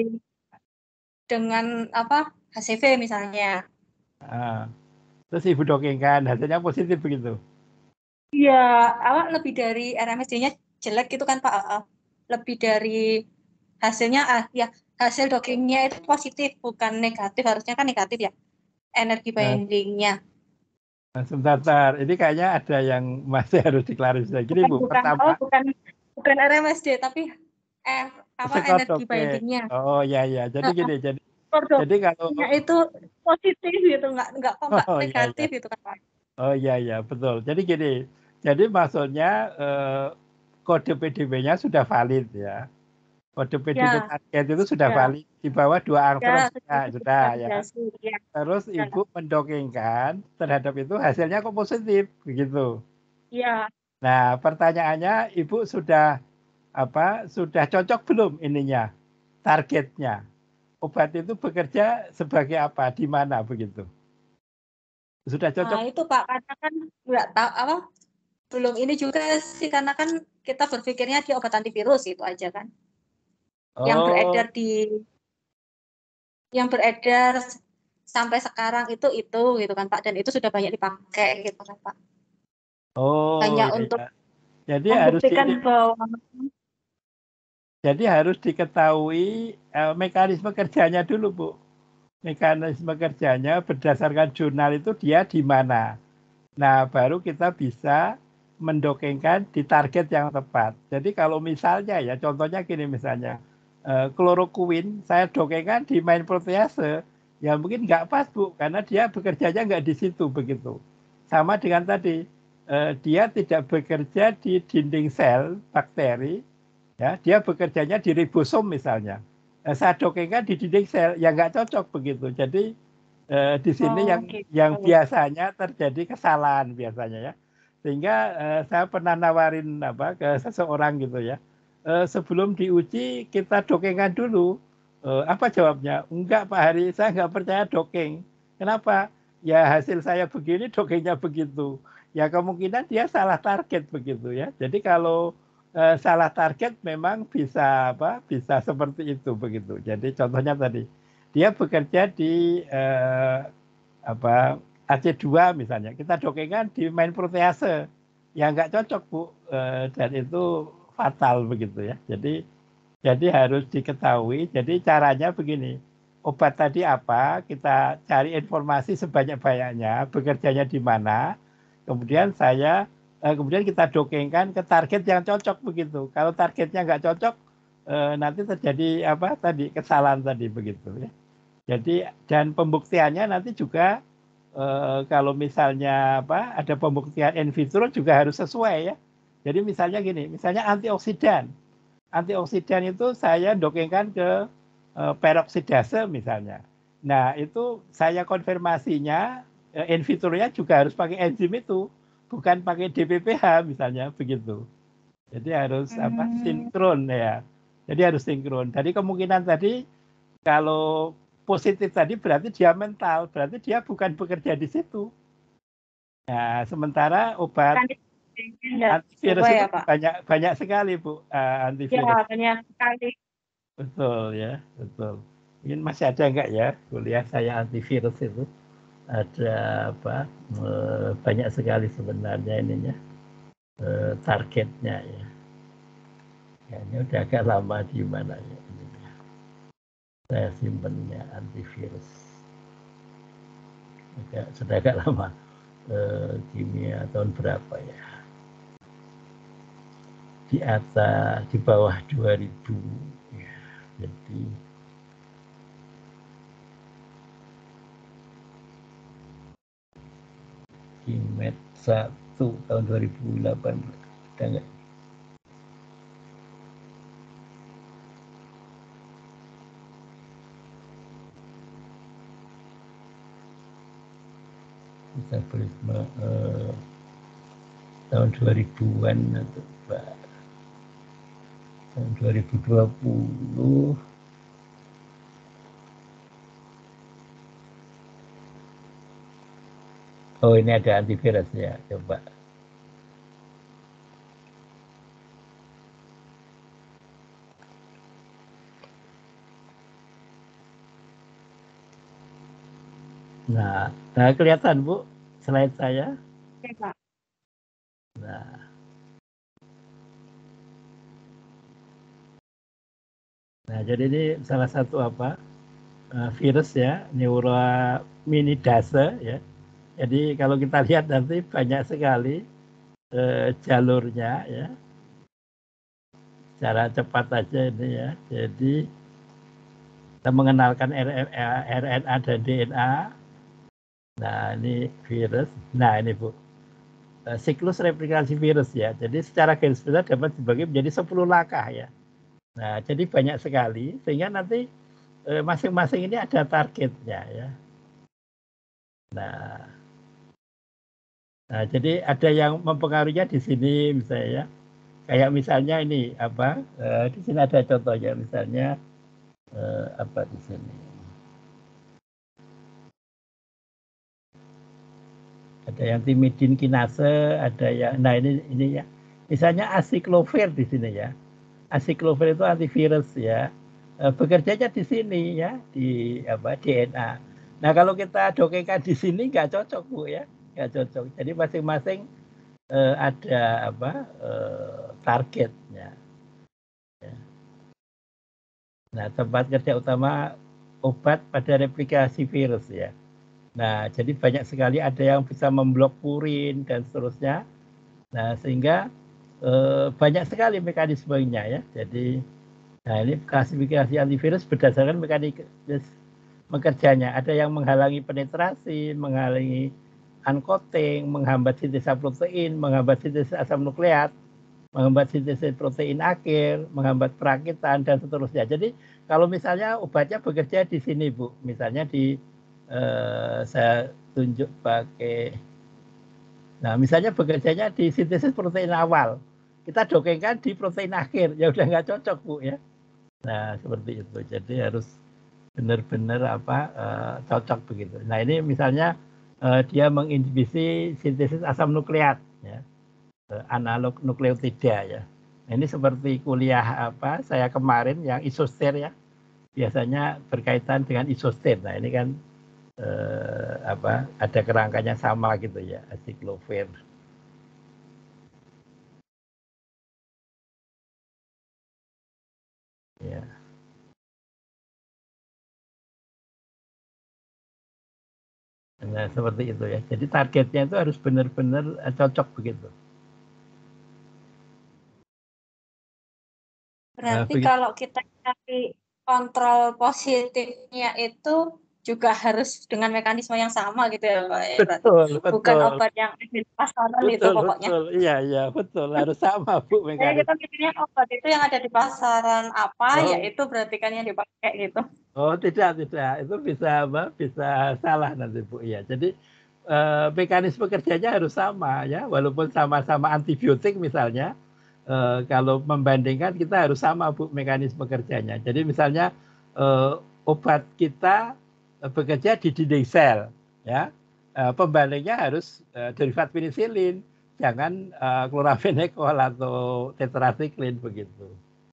dengan HCV misalnya. Terus Ibu dokengan hasilnya positif begitu? Iya, lebih dari RMSD-nya jelek gitu kan, Pak? Lebih dari hasilnya ya hasil dockingnya itu positif bukan negatif, harusnya kan negatif ya energi bindingnya. Sebentar, ini kayaknya ada yang masih harus diklarifikasi. Gini Bu, pertama bukan RMSD tapi energi bindingnya. Oh ya, jadi gini, jadi kalau itu positif gitu, nggak negatif gitu kan, Pak. Oh iya, betul. Jadi gini, jadi maksudnya kode PDB-nya sudah valid ya. Kode PDB target itu sudah valid di bawah 2 angstrom sudah ya. Terus Ibu mendokengkan terhadap itu hasilnya kok positif begitu. Iya. Nah, pertanyaannya Ibu sudah cocok belum ininya targetnya? Obat itu bekerja sebagai apa, di mana begitu? Sudah cocok? Nah, itu Pak, karena kan nggak tahu belum ini juga sih, karena kan kita berpikirnya di obat antivirus itu aja kan. Yang beredar sampai sekarang itu gitu kan, Pak, dan itu sudah banyak dipakai gitu kan, Pak. Hanya untuk jadi harus diketahui mekanisme kerjanya dulu, Bu. Mekanisme kerjanya berdasarkan jurnal itu dia di mana. Nah, baru kita bisa mendokengkan di target yang tepat. Jadi kalau misalnya ya, contohnya gini misalnya, klorokuin saya dokengkan di main protease, ya mungkin nggak pas Bu, karena dia bekerjanya nggak di situ begitu. Sama dengan tadi, dia tidak bekerja di dinding sel bakteri, ya, dia bekerjanya di ribosom misalnya. Saya dongengkan di dinding sel, ya nggak cocok begitu. Jadi di sini yang biasanya terjadi kesalahan biasanya ya. Sehingga saya pernah nawarin ke seseorang gitu ya. Sebelum diuji kita dongengkan dulu. Apa jawabnya? Enggak Pak Hari, saya nggak percaya dongeng. Kenapa? Ya hasil saya begini, dongengnya begitu. Ya kemungkinan dia salah target begitu ya. Jadi kalau salah target memang bisa bisa seperti itu begitu. Jadi contohnya tadi dia bekerja di AC2 misalnya, kita dongengkan di main protease, ya nggak cocok Bu, dan itu fatal begitu ya. Jadi harus diketahui. Jadi caranya begini, obat tadi apa, kita cari informasi sebanyak-banyaknya, bekerjanya di mana, kemudian kemudian kita dongengkan ke target yang cocok begitu. Kalau targetnya nggak cocok, nanti terjadi kesalahan tadi begitu ya. Jadi dan pembuktiannya nanti juga kalau misalnya ada pembuktian in vitro juga harus sesuai ya. Jadi misalnya gini, misalnya antioksidan. Antioksidan itu saya dongengkan ke peroksidase misalnya. Nah, itu saya konfirmasinya in vitro-nya juga harus pakai enzim itu, bukan pakai DPPH misalnya begitu. Jadi harus sinkron ya. Jadi harus sinkron. Jadi kemungkinan tadi kalau positif tadi berarti dia mental, berarti dia bukan bekerja di situ. Nah, sementara obat antivirus itu banyak sekali Bu, antivirus. Ya, banyak sekali. Betul ya, betul. Mungkin masih ada enggak ya kuliah saya antivirus itu? Ada banyak sekali sebenarnya ininya targetnya ya. Ya, ini udah agak lama di mana ya ininya. Saya simpennya antivirus. Sudah agak lama. Kimia tahun berapa ya? Di atas, di bawah 2000 ya. Jadi Kimet 1 tahun 2008 ada nggak? Metabolisme tahun 2000-an atau tahun 2020 oh ini ada antivirus ya, coba nah kelihatan Bu slide saya. Nah, jadi ini salah satu virus ya, neuraminidase ya. Jadi kalau kita lihat nanti banyak sekali jalurnya ya. Secara cepat aja ini ya. Jadi kita mengenalkan RNA dan DNA. Nah, ini virus. Nah, ini Bu. Siklus replikasi virus ya. Jadi secara garis besar dapat dibagi menjadi 10 langkah ya. Nah, jadi banyak sekali sehingga nanti masing-masing ini ada targetnya ya. Nah, jadi ada yang mempengaruhinya di sini misalnya ya. Kayak misalnya ini di sini ada contohnya misalnya di sini. Ada yang timidin kinase, ada yang ini ya. Misalnya asiklovir di sini ya. Asiklovir itu antivirus ya. Bekerjanya di sini ya, di DNA. Nah, kalau kita dongengkan di sini nggak cocok Bu ya. Nggak cocok. Jadi masing-masing ada targetnya. Ya. Nah, tempat kerja utama obat pada replikasi virus ya. Nah, jadi banyak sekali ada yang bisa memblok purin dan seterusnya. Nah, sehingga banyak sekali mekanismenya ya. Jadi, nah ini klasifikasi antivirus berdasarkan mekanisme bekerjanya. Ada yang menghalangi penetrasi, menghalangi uncoating, menghambat sintesa protein, menghambat sintesa asam nukleat, menghambat sintesis protein akhir, menghambat perakitan, dan seterusnya. Jadi kalau misalnya obatnya bekerja di sini, Bu, misalnya di saya tunjuk pakai, nah misalnya bekerjanya di sintesis protein awal, kita dongengkan di protein akhir, ya udah nggak cocok, Bu, ya. Nah seperti itu. Jadi harus benar-benar cocok begitu. Nah ini misalnya dia menginhibisi sintesis asam nukleat, ya. Analog nukleotida, ya. Nah, ini seperti kuliah saya kemarin yang isoster, ya, biasanya berkaitan dengan isoster. Nah ini kan ada kerangkanya sama gitu, ya, aciclovir. Ya. Nah seperti itu, ya. Jadi targetnya itu harus benar-benar cocok begitu. Berarti kalau kita cari kontrol positifnya itu juga harus dengan mekanisme yang sama gitu ya, Pak? Betul, betul. Bukan obat yang di pasaran itu pokoknya. Betul, iya, betul. Harus sama, Bu, mekanisme. Kita mikirnya obat itu yang ada di pasaran apa, ya itu berarti kan yang dipakai gitu. Oh, tidak. Itu bisa salah nanti, Bu. Ya. Jadi mekanisme kerjanya harus sama, ya. Walaupun sama-sama antibiotik misalnya, kalau membandingkan kita harus sama, Bu, mekanisme kerjanya. Jadi misalnya obat kita bekerja di dinding sel, ya. Pembandingnya harus derivat penisilin, jangan kloravenekol atau tetrasiklin begitu.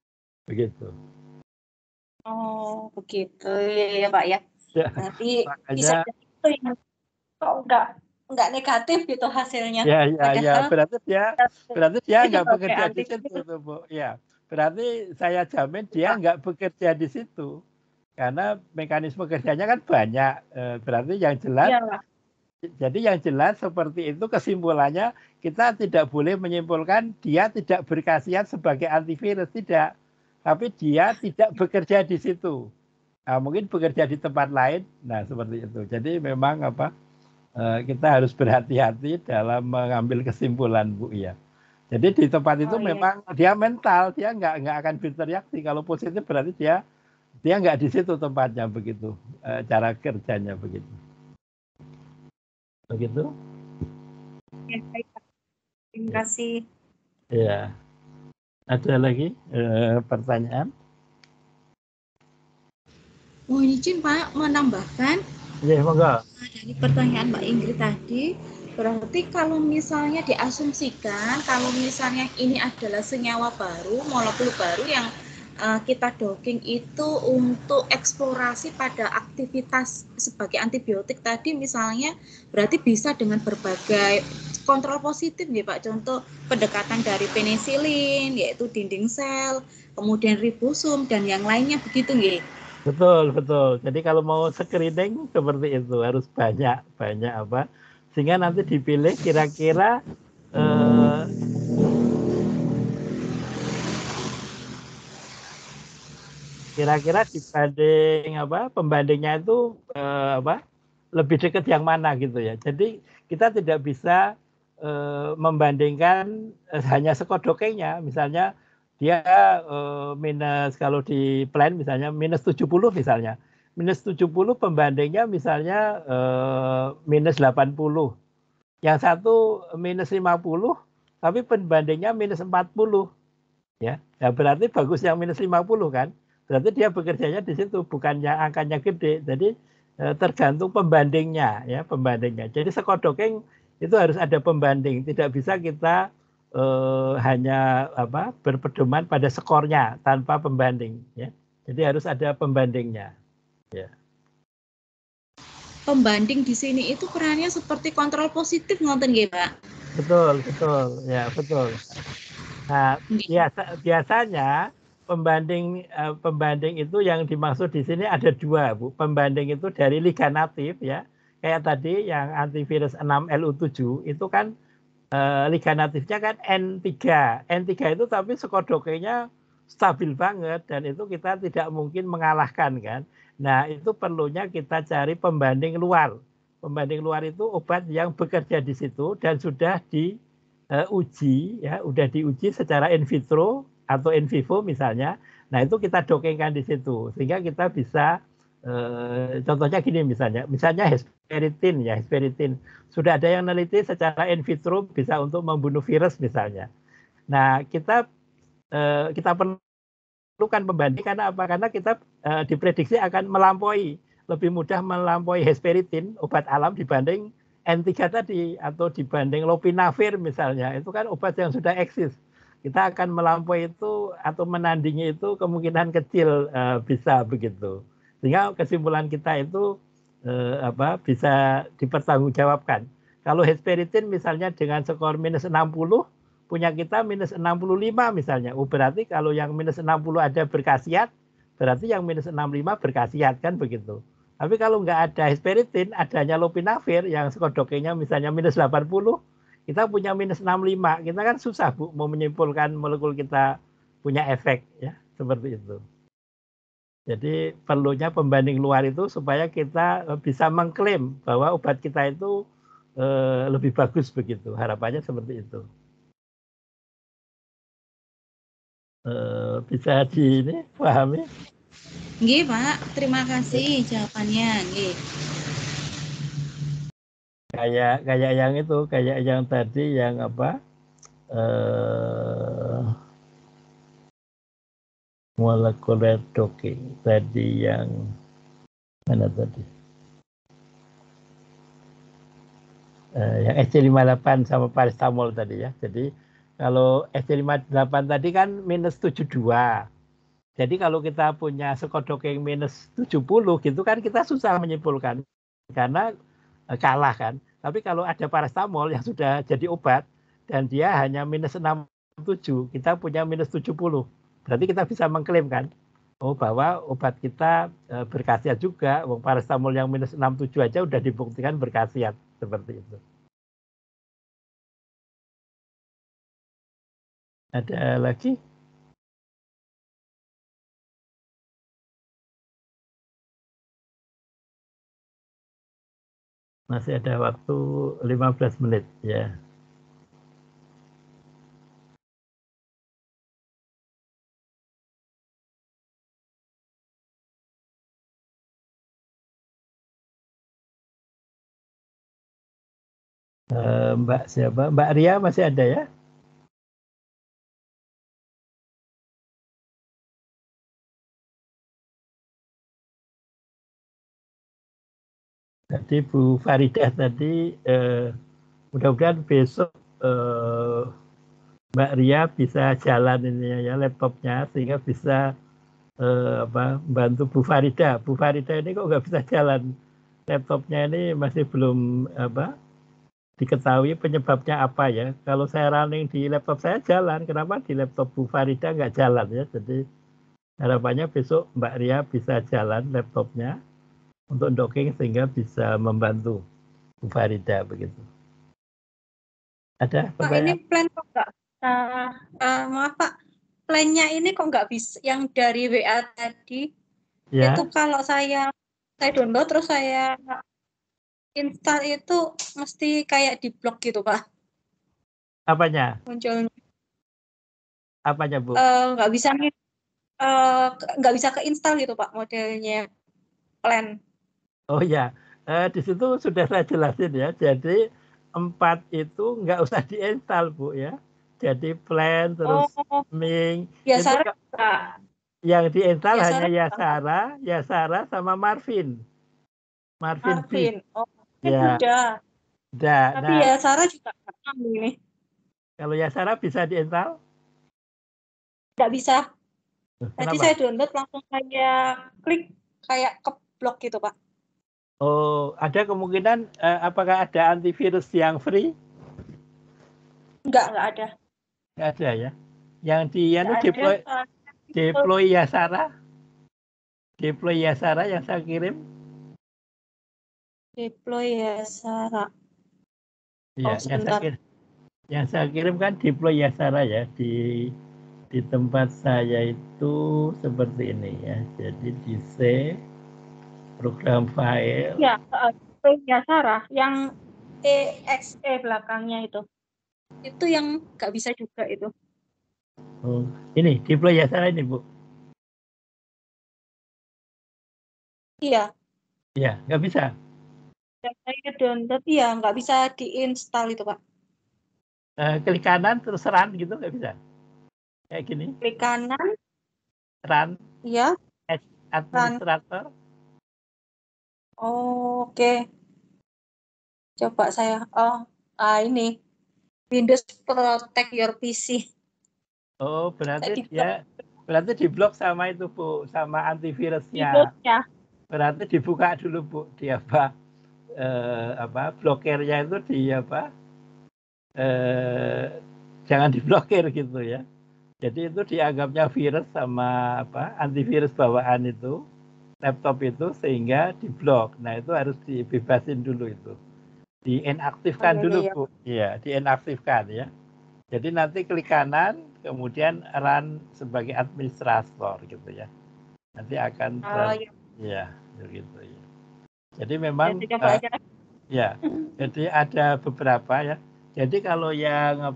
Oh, begitu ya, Pak, ya. Berarti makanya, bisa jadi itu yang kok enggak negatif gitu hasilnya. Ya. Berarti dia nggak bekerja di situ, tuh, Bu. Ya, berarti saya jamin dia nggak bekerja di situ. Karena mekanisme kerjanya kan banyak. Berarti yang jelas, jadi yang jelas seperti itu kesimpulannya, kita tidak boleh menyimpulkan dia tidak berkhasiat sebagai antivirus, tidak. Tapi dia tidak bekerja di situ. Nah, mungkin bekerja di tempat lain. Nah, seperti itu. Jadi memang kita harus berhati-hati dalam mengambil kesimpulan, Bu, ya. Jadi di tempat itu memang dia mental, dia nggak akan berreaksi. Kalau positif berarti dia nggak di situ tempatnya, begitu cara kerjanya begitu. Terima kasih. Ya, ada lagi pertanyaan? Mohon izin, Pak, menambahkan. Ya, monggo. Dari pertanyaan Mbak Ingrid tadi, berarti kalau misalnya diasumsikan, kalau misalnya ini adalah senyawa baru, molekul baru yang kita docking itu untuk eksplorasi pada aktivitas sebagai antibiotik tadi misalnya, berarti bisa dengan berbagai kontrol positif nih Pak, contoh pendekatan dari penisilin, yaitu dinding sel, kemudian ribosum, dan yang lainnya begitu nggih? Betul. Jadi kalau mau screening seperti itu harus banyak sehingga nanti dipilih kira-kira dibanding pembandingnya itu lebih dekat yang mana gitu, ya. Jadi kita tidak bisa membandingkan hanya skodokengnya, misalnya dia minus, kalau di plan misalnya minus 70 misalnya. Minus 70 pembandingnya misalnya minus 80. Yang satu minus 50 tapi pembandingnya minus 40. Ya. Nah, berarti bagus yang minus 50 kan? Berarti dia bekerjanya di situ, bukannya angkanya gede. Jadi tergantung pembandingnya, ya, pembandingnya. Jadi skodokeng itu harus ada pembanding, tidak bisa kita hanya berpedoman pada skornya tanpa pembanding, ya. Jadi harus ada pembandingnya, ya. Pembanding di sini itu perannya seperti kontrol positif ngoten nggih, Pak? Betul, ya, betul. Nah, biasanya pembanding itu yang dimaksud di sini ada dua, Bu. Pembanding itu dari liga natif, ya. Kayak tadi yang antivirus 6LU7 itu kan liga natifnya kan N3. N3 itu tapi skodokenya stabil banget dan itu kita tidak mungkin mengalahkan kan. Nah, itu perlunya kita cari pembanding luar. Pembanding luar itu obat yang bekerja di situ dan sudah diuji ya, udah diuji secara in vitro atau in vivo misalnya. Nah, itu kita dongengkan di situ sehingga kita bisa contohnya gini misalnya hesperitin ya, hesperitin. Sudah ada yang meneliti secara in vitro bisa untuk membunuh virus misalnya. Nah, kita perlukan pembanding karena apa? Karena kita diprediksi akan lebih mudah melampaui hesperitin obat alam dibanding N3 tadi atau dibanding lopinavir misalnya. Itu kan obat yang sudah eksis. Kita akan melampaui itu atau menandingi itu kemungkinan kecil bisa begitu. Sehingga kesimpulan kita itu bisa dipertanggungjawabkan. Kalau hesperitin misalnya dengan skor minus 60, punya kita minus 65 misalnya. Berarti kalau yang minus 60 ada berkhasiat, berarti yang minus 65 berkhasiat kan begitu. Tapi kalau nggak ada hesperitin, adanya lopinavir yang skor dongengnya misalnya minus 80, kita punya minus 65. Kita kan susah Bu mau menyimpulkan molekul kita punya efek ya, seperti itu. Jadi perlunya pembanding luar itu supaya kita bisa mengklaim bahwa obat kita itu lebih bagus begitu. Harapannya seperti itu. Bisa dipahami? Nggih, Pak. Terima kasih jawabannya. Nggih. Kayak yang itu, kayak yang tadi yang apa? Molekuler docking tadi yang mana tadi? Yang SC58 sama paracetamol tadi ya. Jadi kalau SC58 tadi kan minus 72. Jadi kalau kita punya skor docking minus 70 gitu kan kita susah menyimpulkan karena kalah kan. Tapi kalau ada paracetamol yang sudah jadi obat dan dia hanya minus 67, kita punya minus 70. Berarti kita bisa mengklaim kan, bahwa obat kita berkhasiat juga. Paracetamol yang minus 67 aja udah dibuktikan berkhasiat seperti itu. Ada lagi? Masih ada waktu 15 menit ya. Mbak siapa? Mbak Ria masih ada ya? Tadi Bu Faridah tadi mudah-mudahan besok Mbak Ria bisa jalan ini ya laptopnya sehingga bisa bantu Bu Faridah. Bu Faridah ini kok nggak bisa jalan, laptopnya ini masih belum diketahui penyebabnya apa ya. Kalau saya running di laptop saya jalan, kenapa di laptop Bu Faridah nggak jalan ya? Jadi harapannya besok Mbak Ria bisa jalan laptopnya untuk docking sehingga bisa membantu Bu Faridah begitu. Ada pertanyaan? Ini plan kok nggak? Maaf Pak, plannya ini kok nggak bisa yang dari WA tadi? Ya. Itu kalau saya download terus saya install itu mesti kayak di blok gitu Pak. Apanya? Munculnya. Apanya Bu? Nggak bisa keinstall gitu Pak modelnya plan. Oh ya, di situ sudah saya jelasin ya. Jadi 4 itu nggak usah diinstal Bu ya. Jadi plan terus Ming. Yasara. Yang diinstal hanya Yasara sama Marvin. Marvin. Oh, ya. Udah. Tapi nah, Yasara juga nggak ini. Kalau Yasara bisa diinstal? Nggak bisa. Tadi saya download langsung saya klik kayak ke blok gitu Pak. Oh, ada kemungkinan apakah ada antivirus yang free? Nggak ada. Nggak ada ya. Yang deploy Yasara. Deploy Yasara yang saya kirim. Deploy Yasara. Iya, yang saya kirim kan deploy Yasara ya di Di tempat saya itu seperti ini ya. Jadi di C program file. Ya, ya Sarah, yang EXE belakangnya itu yang nggak bisa juga itu. Oh, ini deploy ya Sarah ini Bu. Iya. Iya, nggak bisa. Saya download, iya nggak bisa diinstal itu Pak. Klik kanan terus run gitu nggak bisa. Kayak gini. Klik kanan. Run. Iya. Administrator. Oh, oke. Coba saya. Ini Windows Protect Your PC. Oh, berarti di blok sama itu Bu, sama antivirusnya. Berarti dibuka dulu Bu, di blokernya itu jangan diblokir gitu ya. Jadi itu dianggapnya virus sama antivirus bawaan itu laptop itu sehingga diblok. Nah itu harus dibebasin dulu itu, diinaktifkan dulu Bu. Iya, diinaktifkan ya. Jadi nanti klik kanan, kemudian run sebagai administrator gitu ya. Nanti akan ya gitu ya. Jadi memang ya, jadi ada beberapa ya. Jadi kalau yang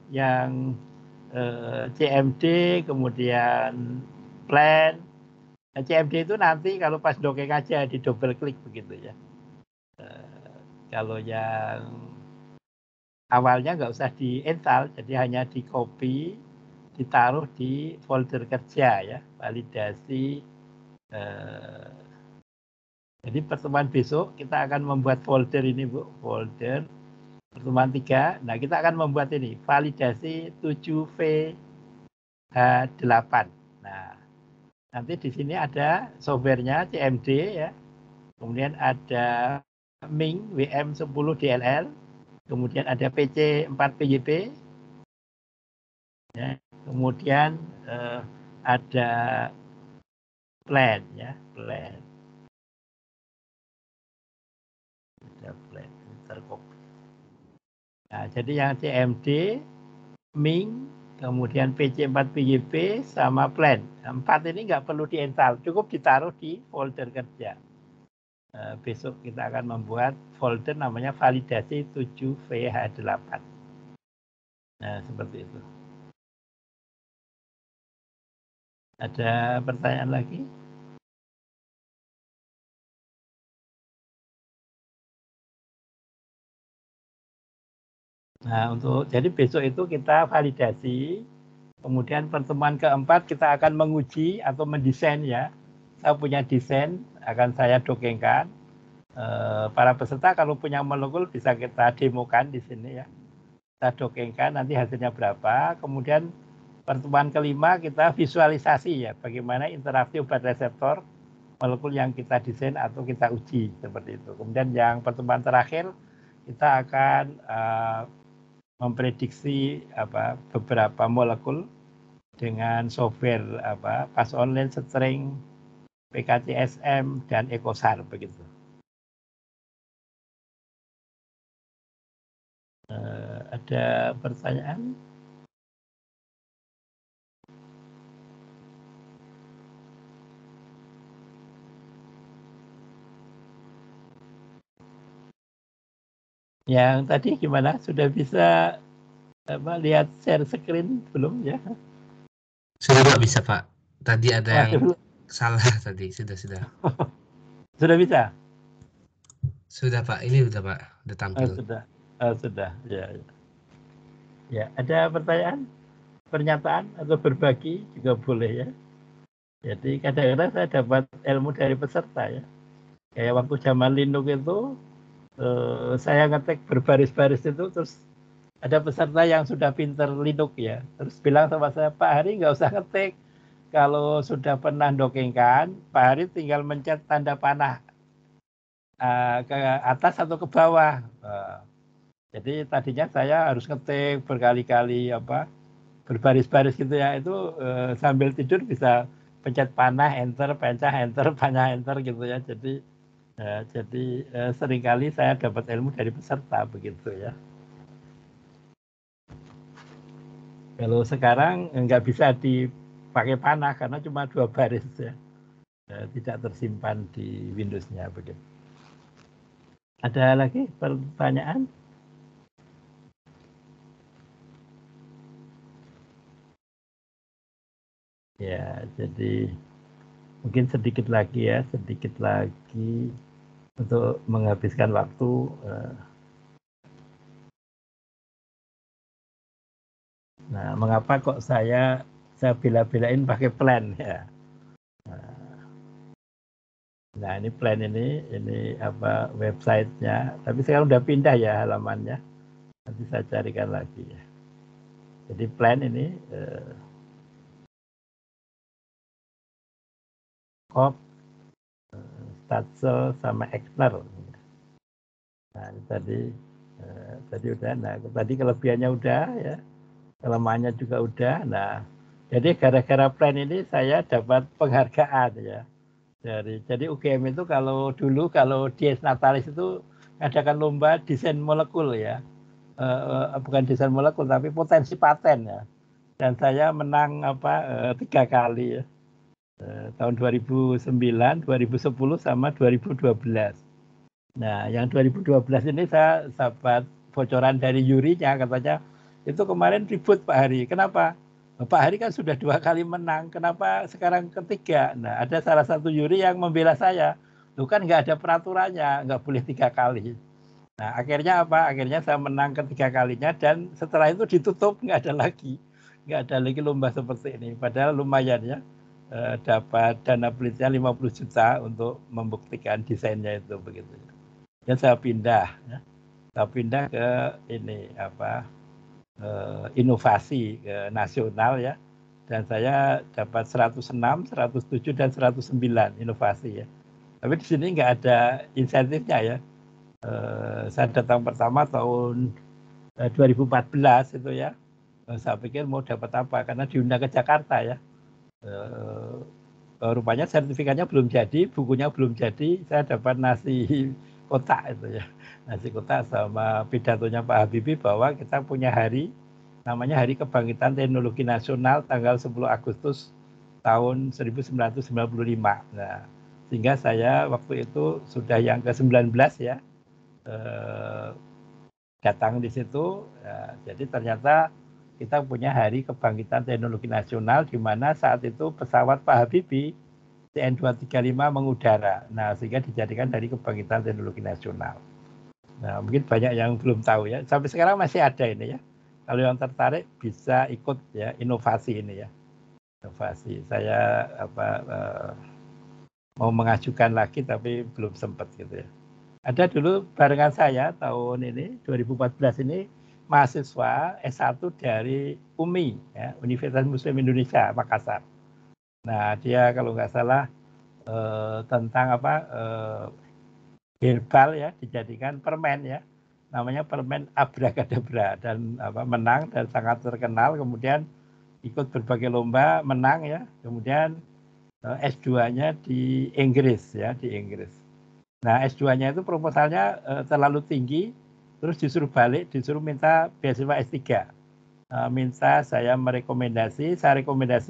CMD kemudian plan, CMD itu nanti kalau pas dongeng aja di double klik begitu ya. Kalau yang awalnya nggak usah diinstal, jadi hanya di copy, ditaruh di folder kerja ya, validasi. Jadi pertemuan besok kita akan membuat folder ini Bu, folder pertemuan 3. Nah kita akan membuat ini validasi 7VH8. Nah nanti di sini ada softwarenya CMD ya, kemudian ada Ming WM10 DLL, kemudian ada PC 4PYP, ya, kemudian ada plan ya, plan. Ada plan terkopi. Nah, jadi yang CMD, Ming, kemudian PC4PYP sama plan. 4 ini nggak perlu diinstal, cukup ditaruh di folder kerja. Besok kita akan membuat folder namanya validasi 7VH8. Nah, seperti itu. Ada pertanyaan lagi? Nah, jadi besok itu kita validasi, kemudian pertemuan keempat kita akan menguji atau mendesain ya. Saya punya desain, akan saya dongengkan. Para peserta kalau punya molekul bisa kita demokan di sini ya. Kita dongengkan nanti hasilnya berapa. Kemudian pertemuan kelima kita visualisasi ya, bagaimana interaksi obat reseptor molekul yang kita desain atau kita uji seperti itu. Kemudian yang pertemuan terakhir kita akan memprediksi beberapa molekul dengan software PAS online, string, PKCSM dan ECOSAR begitu. Ada pertanyaan? Yang tadi gimana? Sudah bisa lihat share screen belum ya? Sudah Pak, bisa Pak. Tadi ada yang salah tadi, sudah. Sudah bisa? Sudah Pak, ini udah Pak, udah tampil. Sudah. Ya, ada pertanyaan? Pernyataan atau berbagi juga boleh ya. Jadi kadang-kadang saya dapat ilmu dari peserta ya. Kayak waktu zaman Linux itu saya ngetik berbaris-baris itu, terus ada peserta yang sudah pinter Linux ya, terus bilang sama saya, Pak Hari nggak usah ngetik, kalau sudah pernah dongengkan, Pak Hari tinggal mencet tanda panah ke atas atau ke bawah. Jadi tadinya saya harus ngetik berkali-kali berbaris-baris gitu ya, itu sambil tidur bisa pencet panah enter, panah enter gitu ya. Jadi seringkali saya dapat ilmu dari peserta begitu ya. Kalau sekarang nggak bisa dipakai panah karena cuma 2 baris ya. Tidak tersimpan di Windows-nya begitu. Ada lagi pertanyaan? Ya, jadi mungkin sedikit lagi untuk menghabiskan waktu. Nah, mengapa kok saya bela-belain pakai plan ya? Nah, ini plan ini apa websitenya? Tapi sekarang udah pindah ya halamannya. Nanti saya carikan lagi ya. Jadi plan ini Cobb, Statzel sama Exner. Nah, ini tadi udah. Nah, tadi kelebihannya udah ya. Kelemahannya juga udah. Nah, jadi gara-gara plan ini saya dapat penghargaan ya. Jadi UGM itu kalau Dies Natalis itu ngadakan lomba desain molekul ya. Bukan desain molekul tapi potensi paten ya. Dan saya menang 3 kali ya. Tahun 2009, 2010 sama 2012. Nah, yang 2012 ini saya dapat bocoran dari Yurinya, katanya itu kemarin ribut Pak Hari. Kenapa? Pak Hari kan sudah 2 kali menang, kenapa sekarang ketiga? Nah, ada salah satu Yuri yang membela saya. Loh kan nggak ada peraturannya, nggak boleh 3 kali. Nah, akhirnya apa? Akhirnya saya menang ketiga kalinya dan setelah itu ditutup, nggak ada lagi lomba seperti ini. Padahal lumayan ya, dapat dana penelitian 50 juta untuk membuktikan desainnya itu begitu. Dan saya pindah ke ini inovasi nasional ya, dan saya dapat 106, 107 dan 109 inovasi ya. Tapi di sini nggak ada insentifnya ya. Saya datang pertama tahun 2014 itu ya. Saya pikir mau dapat apa karena diundang ke Jakarta ya. Rupanya sertifikatnya belum jadi, bukunya belum jadi, saya dapat nasi kotak itu ya. Nasi kotak sama pidatonya Pak Habibie bahwa kita punya hari namanya Hari Kebangkitan Teknologi Nasional tanggal 10 Agustus tahun 1995. Nah, sehingga saya waktu itu sudah yang ke-19 ya, datang di situ. Ya, jadi ternyata kita punya Hari Kebangkitan Teknologi Nasional di mana saat itu pesawat Pak Habibie TN235 mengudara. Nah, sehingga dijadikan Hari Kebangkitan Teknologi Nasional. Nah, mungkin banyak yang belum tahu ya. Sampai sekarang masih ada ini ya. Kalau yang tertarik bisa ikut ya inovasi ini ya. Inovasi. Saya mau mengajukan lagi tapi belum sempat gitu ya. Ada dulu barengan saya tahun ini 2014 ini mahasiswa S1 dari UMI ya, Universitas Muslim Indonesia Makassar. Nah, dia kalau nggak salah tentang herbal ya, dijadikan permen ya, namanya permen Abracadabra, dan menang dan sangat terkenal. Kemudian ikut berbagai lomba, menang ya. Kemudian S2-nya di Inggris ya, di Inggris. Nah, S2-nya itu proposalnya terlalu tinggi, terus disuruh balik, disuruh minta beasiswa S3. Minta saya merekomendasi, saya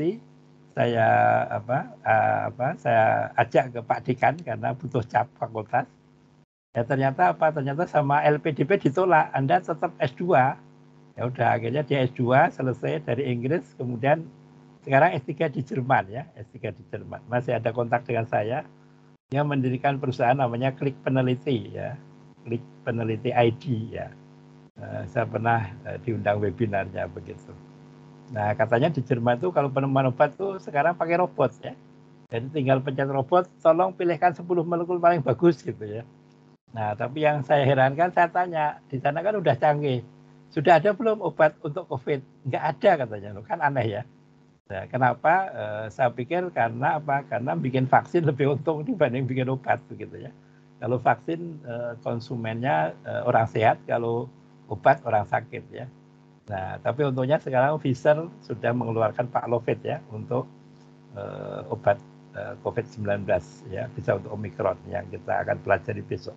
ajak ke Pak Dekan karena butuh cap fakultas. Ya ternyata ternyata sama LPDP ditolak, Anda tetap S2. Ya udah, akhirnya dia S2 selesai dari Inggris, kemudian sekarang S3 di Jerman ya, S3 di Jerman. Masih ada kontak dengan saya. Dia mendirikan perusahaan namanya Klik Peneliti ya, Klik Peneliti ID ya. Saya pernah diundang webinarnya begitu. Nah, katanya di Jerman tuh kalau penemuan obat tuh sekarang pakai robot ya. Jadi tinggal pencet robot, tolong pilihkan 10 molekul paling bagus gitu ya. Nah, tapi yang saya herankan, saya tanya, di sana kan udah canggih. Sudah ada belum obat untuk COVID? Nggak ada katanya, kan aneh ya. Nah, kenapa? Saya pikir karena apa? Karena bikin vaksin lebih untung dibanding bikin obat begitu ya. Kalau vaksin konsumennya orang sehat, kalau obat orang sakit ya. Nah, tapi untungnya sekarang Pfizer sudah mengeluarkan Paxlovid ya untuk obat COVID-19 ya, bisa untuk Omicron yang kita akan pelajari besok.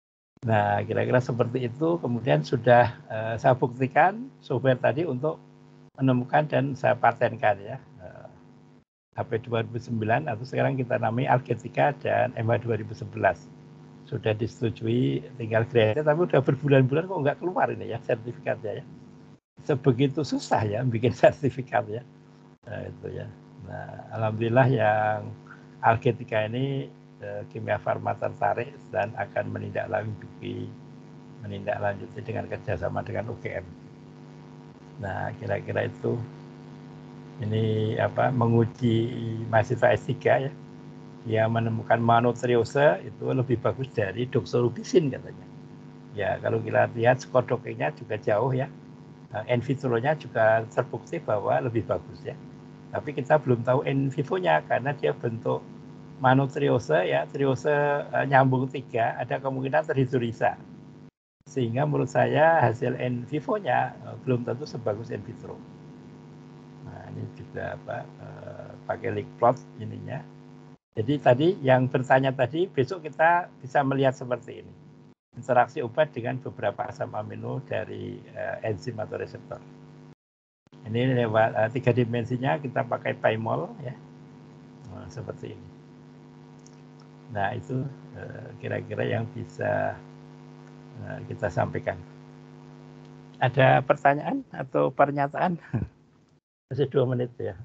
Nah, kira-kira seperti itu. Kemudian sudah saya buktikan software tadi untuk menemukan dan saya patenkan ya. HP 2009 atau sekarang kita namai Algetika dan MH 2011. Sudah disetujui, tinggal grade, tapi udah berbulan-bulan kok nggak keluar ini ya sertifikatnya ya. Sebegitu susah ya bikin sertifikat ya. Nah, itu ya. Nah, alhamdulillah yang Algetika ini Kimia Farma tertarik dan akan menindaklanjuti dengan kerjasama dengan UGM. Nah, kira-kira itu ini menguji mahasiswa S3 ya. Dia menemukan monotriose itu lebih bagus dari doxorubicin katanya. Ya, kalau kita lihat skor dopingnya juga jauh ya. In vitro-nya juga terbukti bahwa lebih bagus ya. Tapi kita belum tahu in vivo-nya karena dia bentuk monotriose ya, triose nyambung 3, ada kemungkinan terhidrolisa. Sehingga menurut saya hasil in vivo-nya belum tentu sebagus in vitro. Nah, ini juga pakai leak plot ininya. Jadi tadi yang bertanya tadi, besok kita bisa melihat seperti ini. Interaksi obat dengan beberapa asam amino dari enzim atau reseptor. Ini lewat 3 dimensinya kita pakai PyMol ya. Nah, seperti ini. Nah, itu kira-kira yang bisa kita sampaikan. Ada pertanyaan atau pernyataan? Masih 2 menit ya.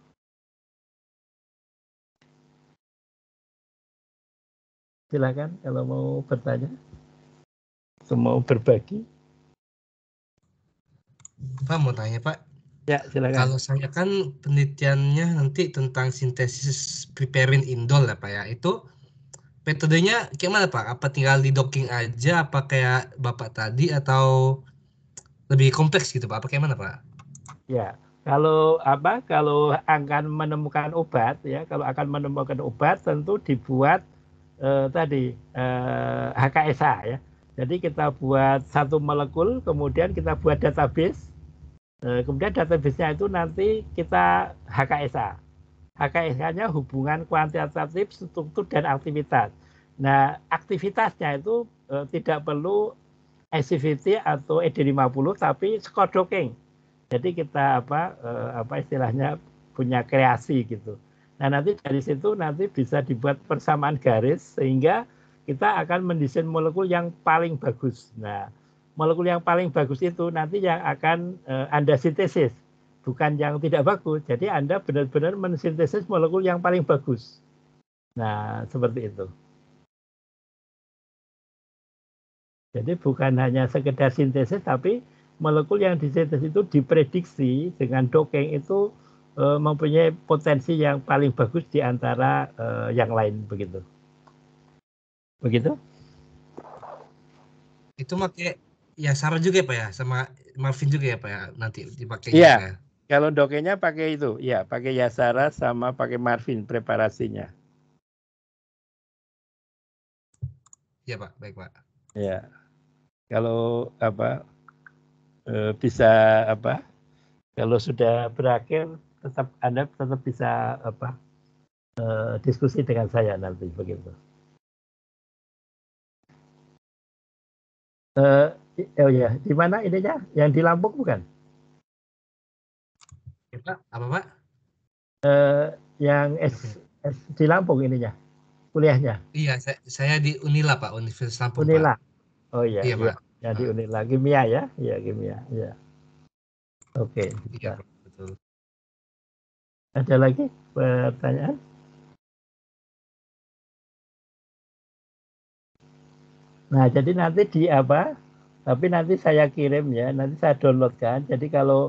Silakan kalau mau bertanya atau mau berbagi. Pak mau tanya Pak. Ya silakan. Kalau saya kan penelitiannya nanti tentang sintesis piperin indol ya Pak ya. Itu metodenya gimana Pak? Apa tinggal di docking aja? Apa kayak Bapak tadi atau lebih kompleks gitu Pak? Apa kayak mana Pak? Ya, kalau akan menemukan obat ya, kalau akan menemukan obat tentu dibuat HKSA ya. Jadi kita buat satu molekul, kemudian kita buat database, kemudian database-nya itu nanti kita HKSA. HKSA-nya hubungan kuantitatif, struktur, dan aktivitas. Nah, aktivitasnya itu tidak perlu activity atau ED50, tapi score docking. Jadi kita istilahnya punya kreasi gitu. Nah nanti dari situ nanti bisa dibuat persamaan garis sehingga kita akan mendesain molekul yang paling bagus. Nah molekul yang paling bagus itu nanti yang akan Anda sintesis, bukan yang tidak bagus. Jadi Anda benar-benar mensintesis molekul yang paling bagus. Nah seperti itu. Jadi bukan hanya sekedar sintesis tapi molekul yang disintesis itu diprediksi dengan docking itu mempunyai potensi yang paling bagus di antara yang lain begitu. Begitu? Itu pakai ya Sarah juga ya Pak ya, sama Marvin juga ya Pak ya nanti dipakai. Iya. Kalau dockingnya pakai itu, ya pakai Yasara sama pakai Marvin preparasinya. Iya Pak, baik Pak. Ya. Kalau bisa kalau sudah berakhir Anda tetap bisa diskusi dengan saya nanti begitu. Oh ya, di mana ininya? Yang di Lampung bukan? Ya, Pak, apa Pak? Yang di Lampung ininya, kuliahnya. Iya, saya di Unila Pak, Universitas Lampung Unila. Pak. Oh iya, iya Pak. Ya di Unila, kimia ya, iya kimia, ya. Oke. Iya Pak, betul. Ada lagi pertanyaan? Nah, jadi nanti tapi nanti saya kirim ya, nanti saya downloadkan. Jadi kalau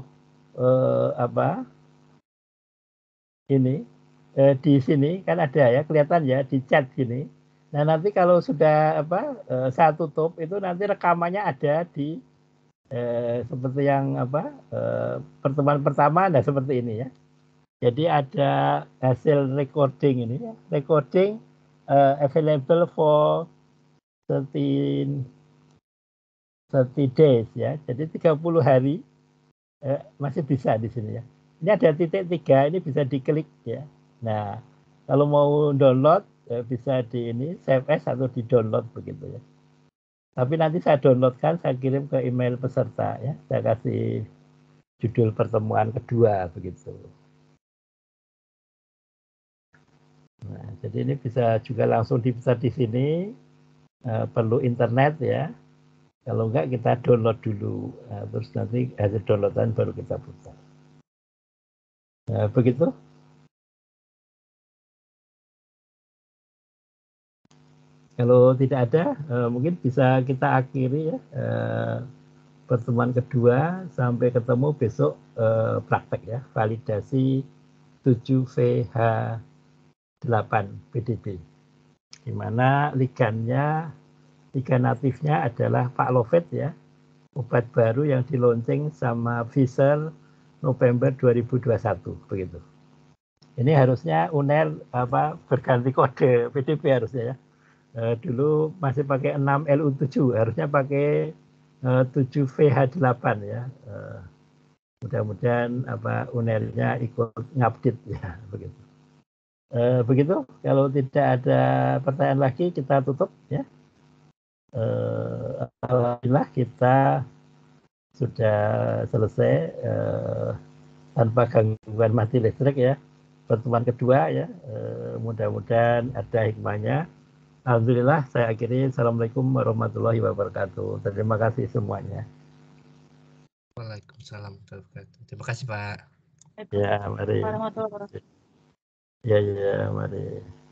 ini di sini kan ada ya, kelihatan ya di chat gini. Nah, nanti kalau sudah saya tutup itu nanti rekamannya ada di seperti yang pertemuan pertama, nah seperti ini ya. Jadi ada hasil recording ini ya. Recording available for 30 days ya. Jadi 30 hari masih bisa di sini ya. Ini ada titik 3, ini bisa diklik ya. Nah, kalau mau download bisa di ini save as atau di download begitu ya. Tapi nanti saya downloadkan, saya kirim ke email peserta ya. Saya kasih judul pertemuan kedua begitu. Nah, jadi ini bisa juga langsung diputar di sini. Perlu internet ya. Kalau enggak kita download dulu, terus nanti hasil downloadan baru kita putar. Begitu. Kalau tidak ada, mungkin bisa kita akhiri ya pertemuan kedua sampai ketemu besok praktek ya, validasi 7VH8 PDB. Di mana ligan natifnya adalah Pak Lovet ya, obat baru yang di launching sama Pfizer November 2021 begitu. Ini harusnya UNER berganti kode PDB harusnya ya. Dulu masih pakai 6LU7, harusnya pakai 7VH8 ya. Mudah-mudahan UNER-nya ikut ngupdate ya begitu. Begitu. Kalau tidak ada pertanyaan lagi kita tutup ya. Alhamdulillah kita sudah selesai tanpa gangguan mati listrik ya. Pertemuan kedua ya. Mudah-mudahan ada hikmahnya. Alhamdulillah saya akhiri. Assalamualaikum warahmatullahi wabarakatuh. Terima kasih semuanya. Waalaikumsalam warahmatullahi wabarakatuh. Terima kasih Pak. Ya, mari. Warahmatullahi wabarakatuh. Ya, mari.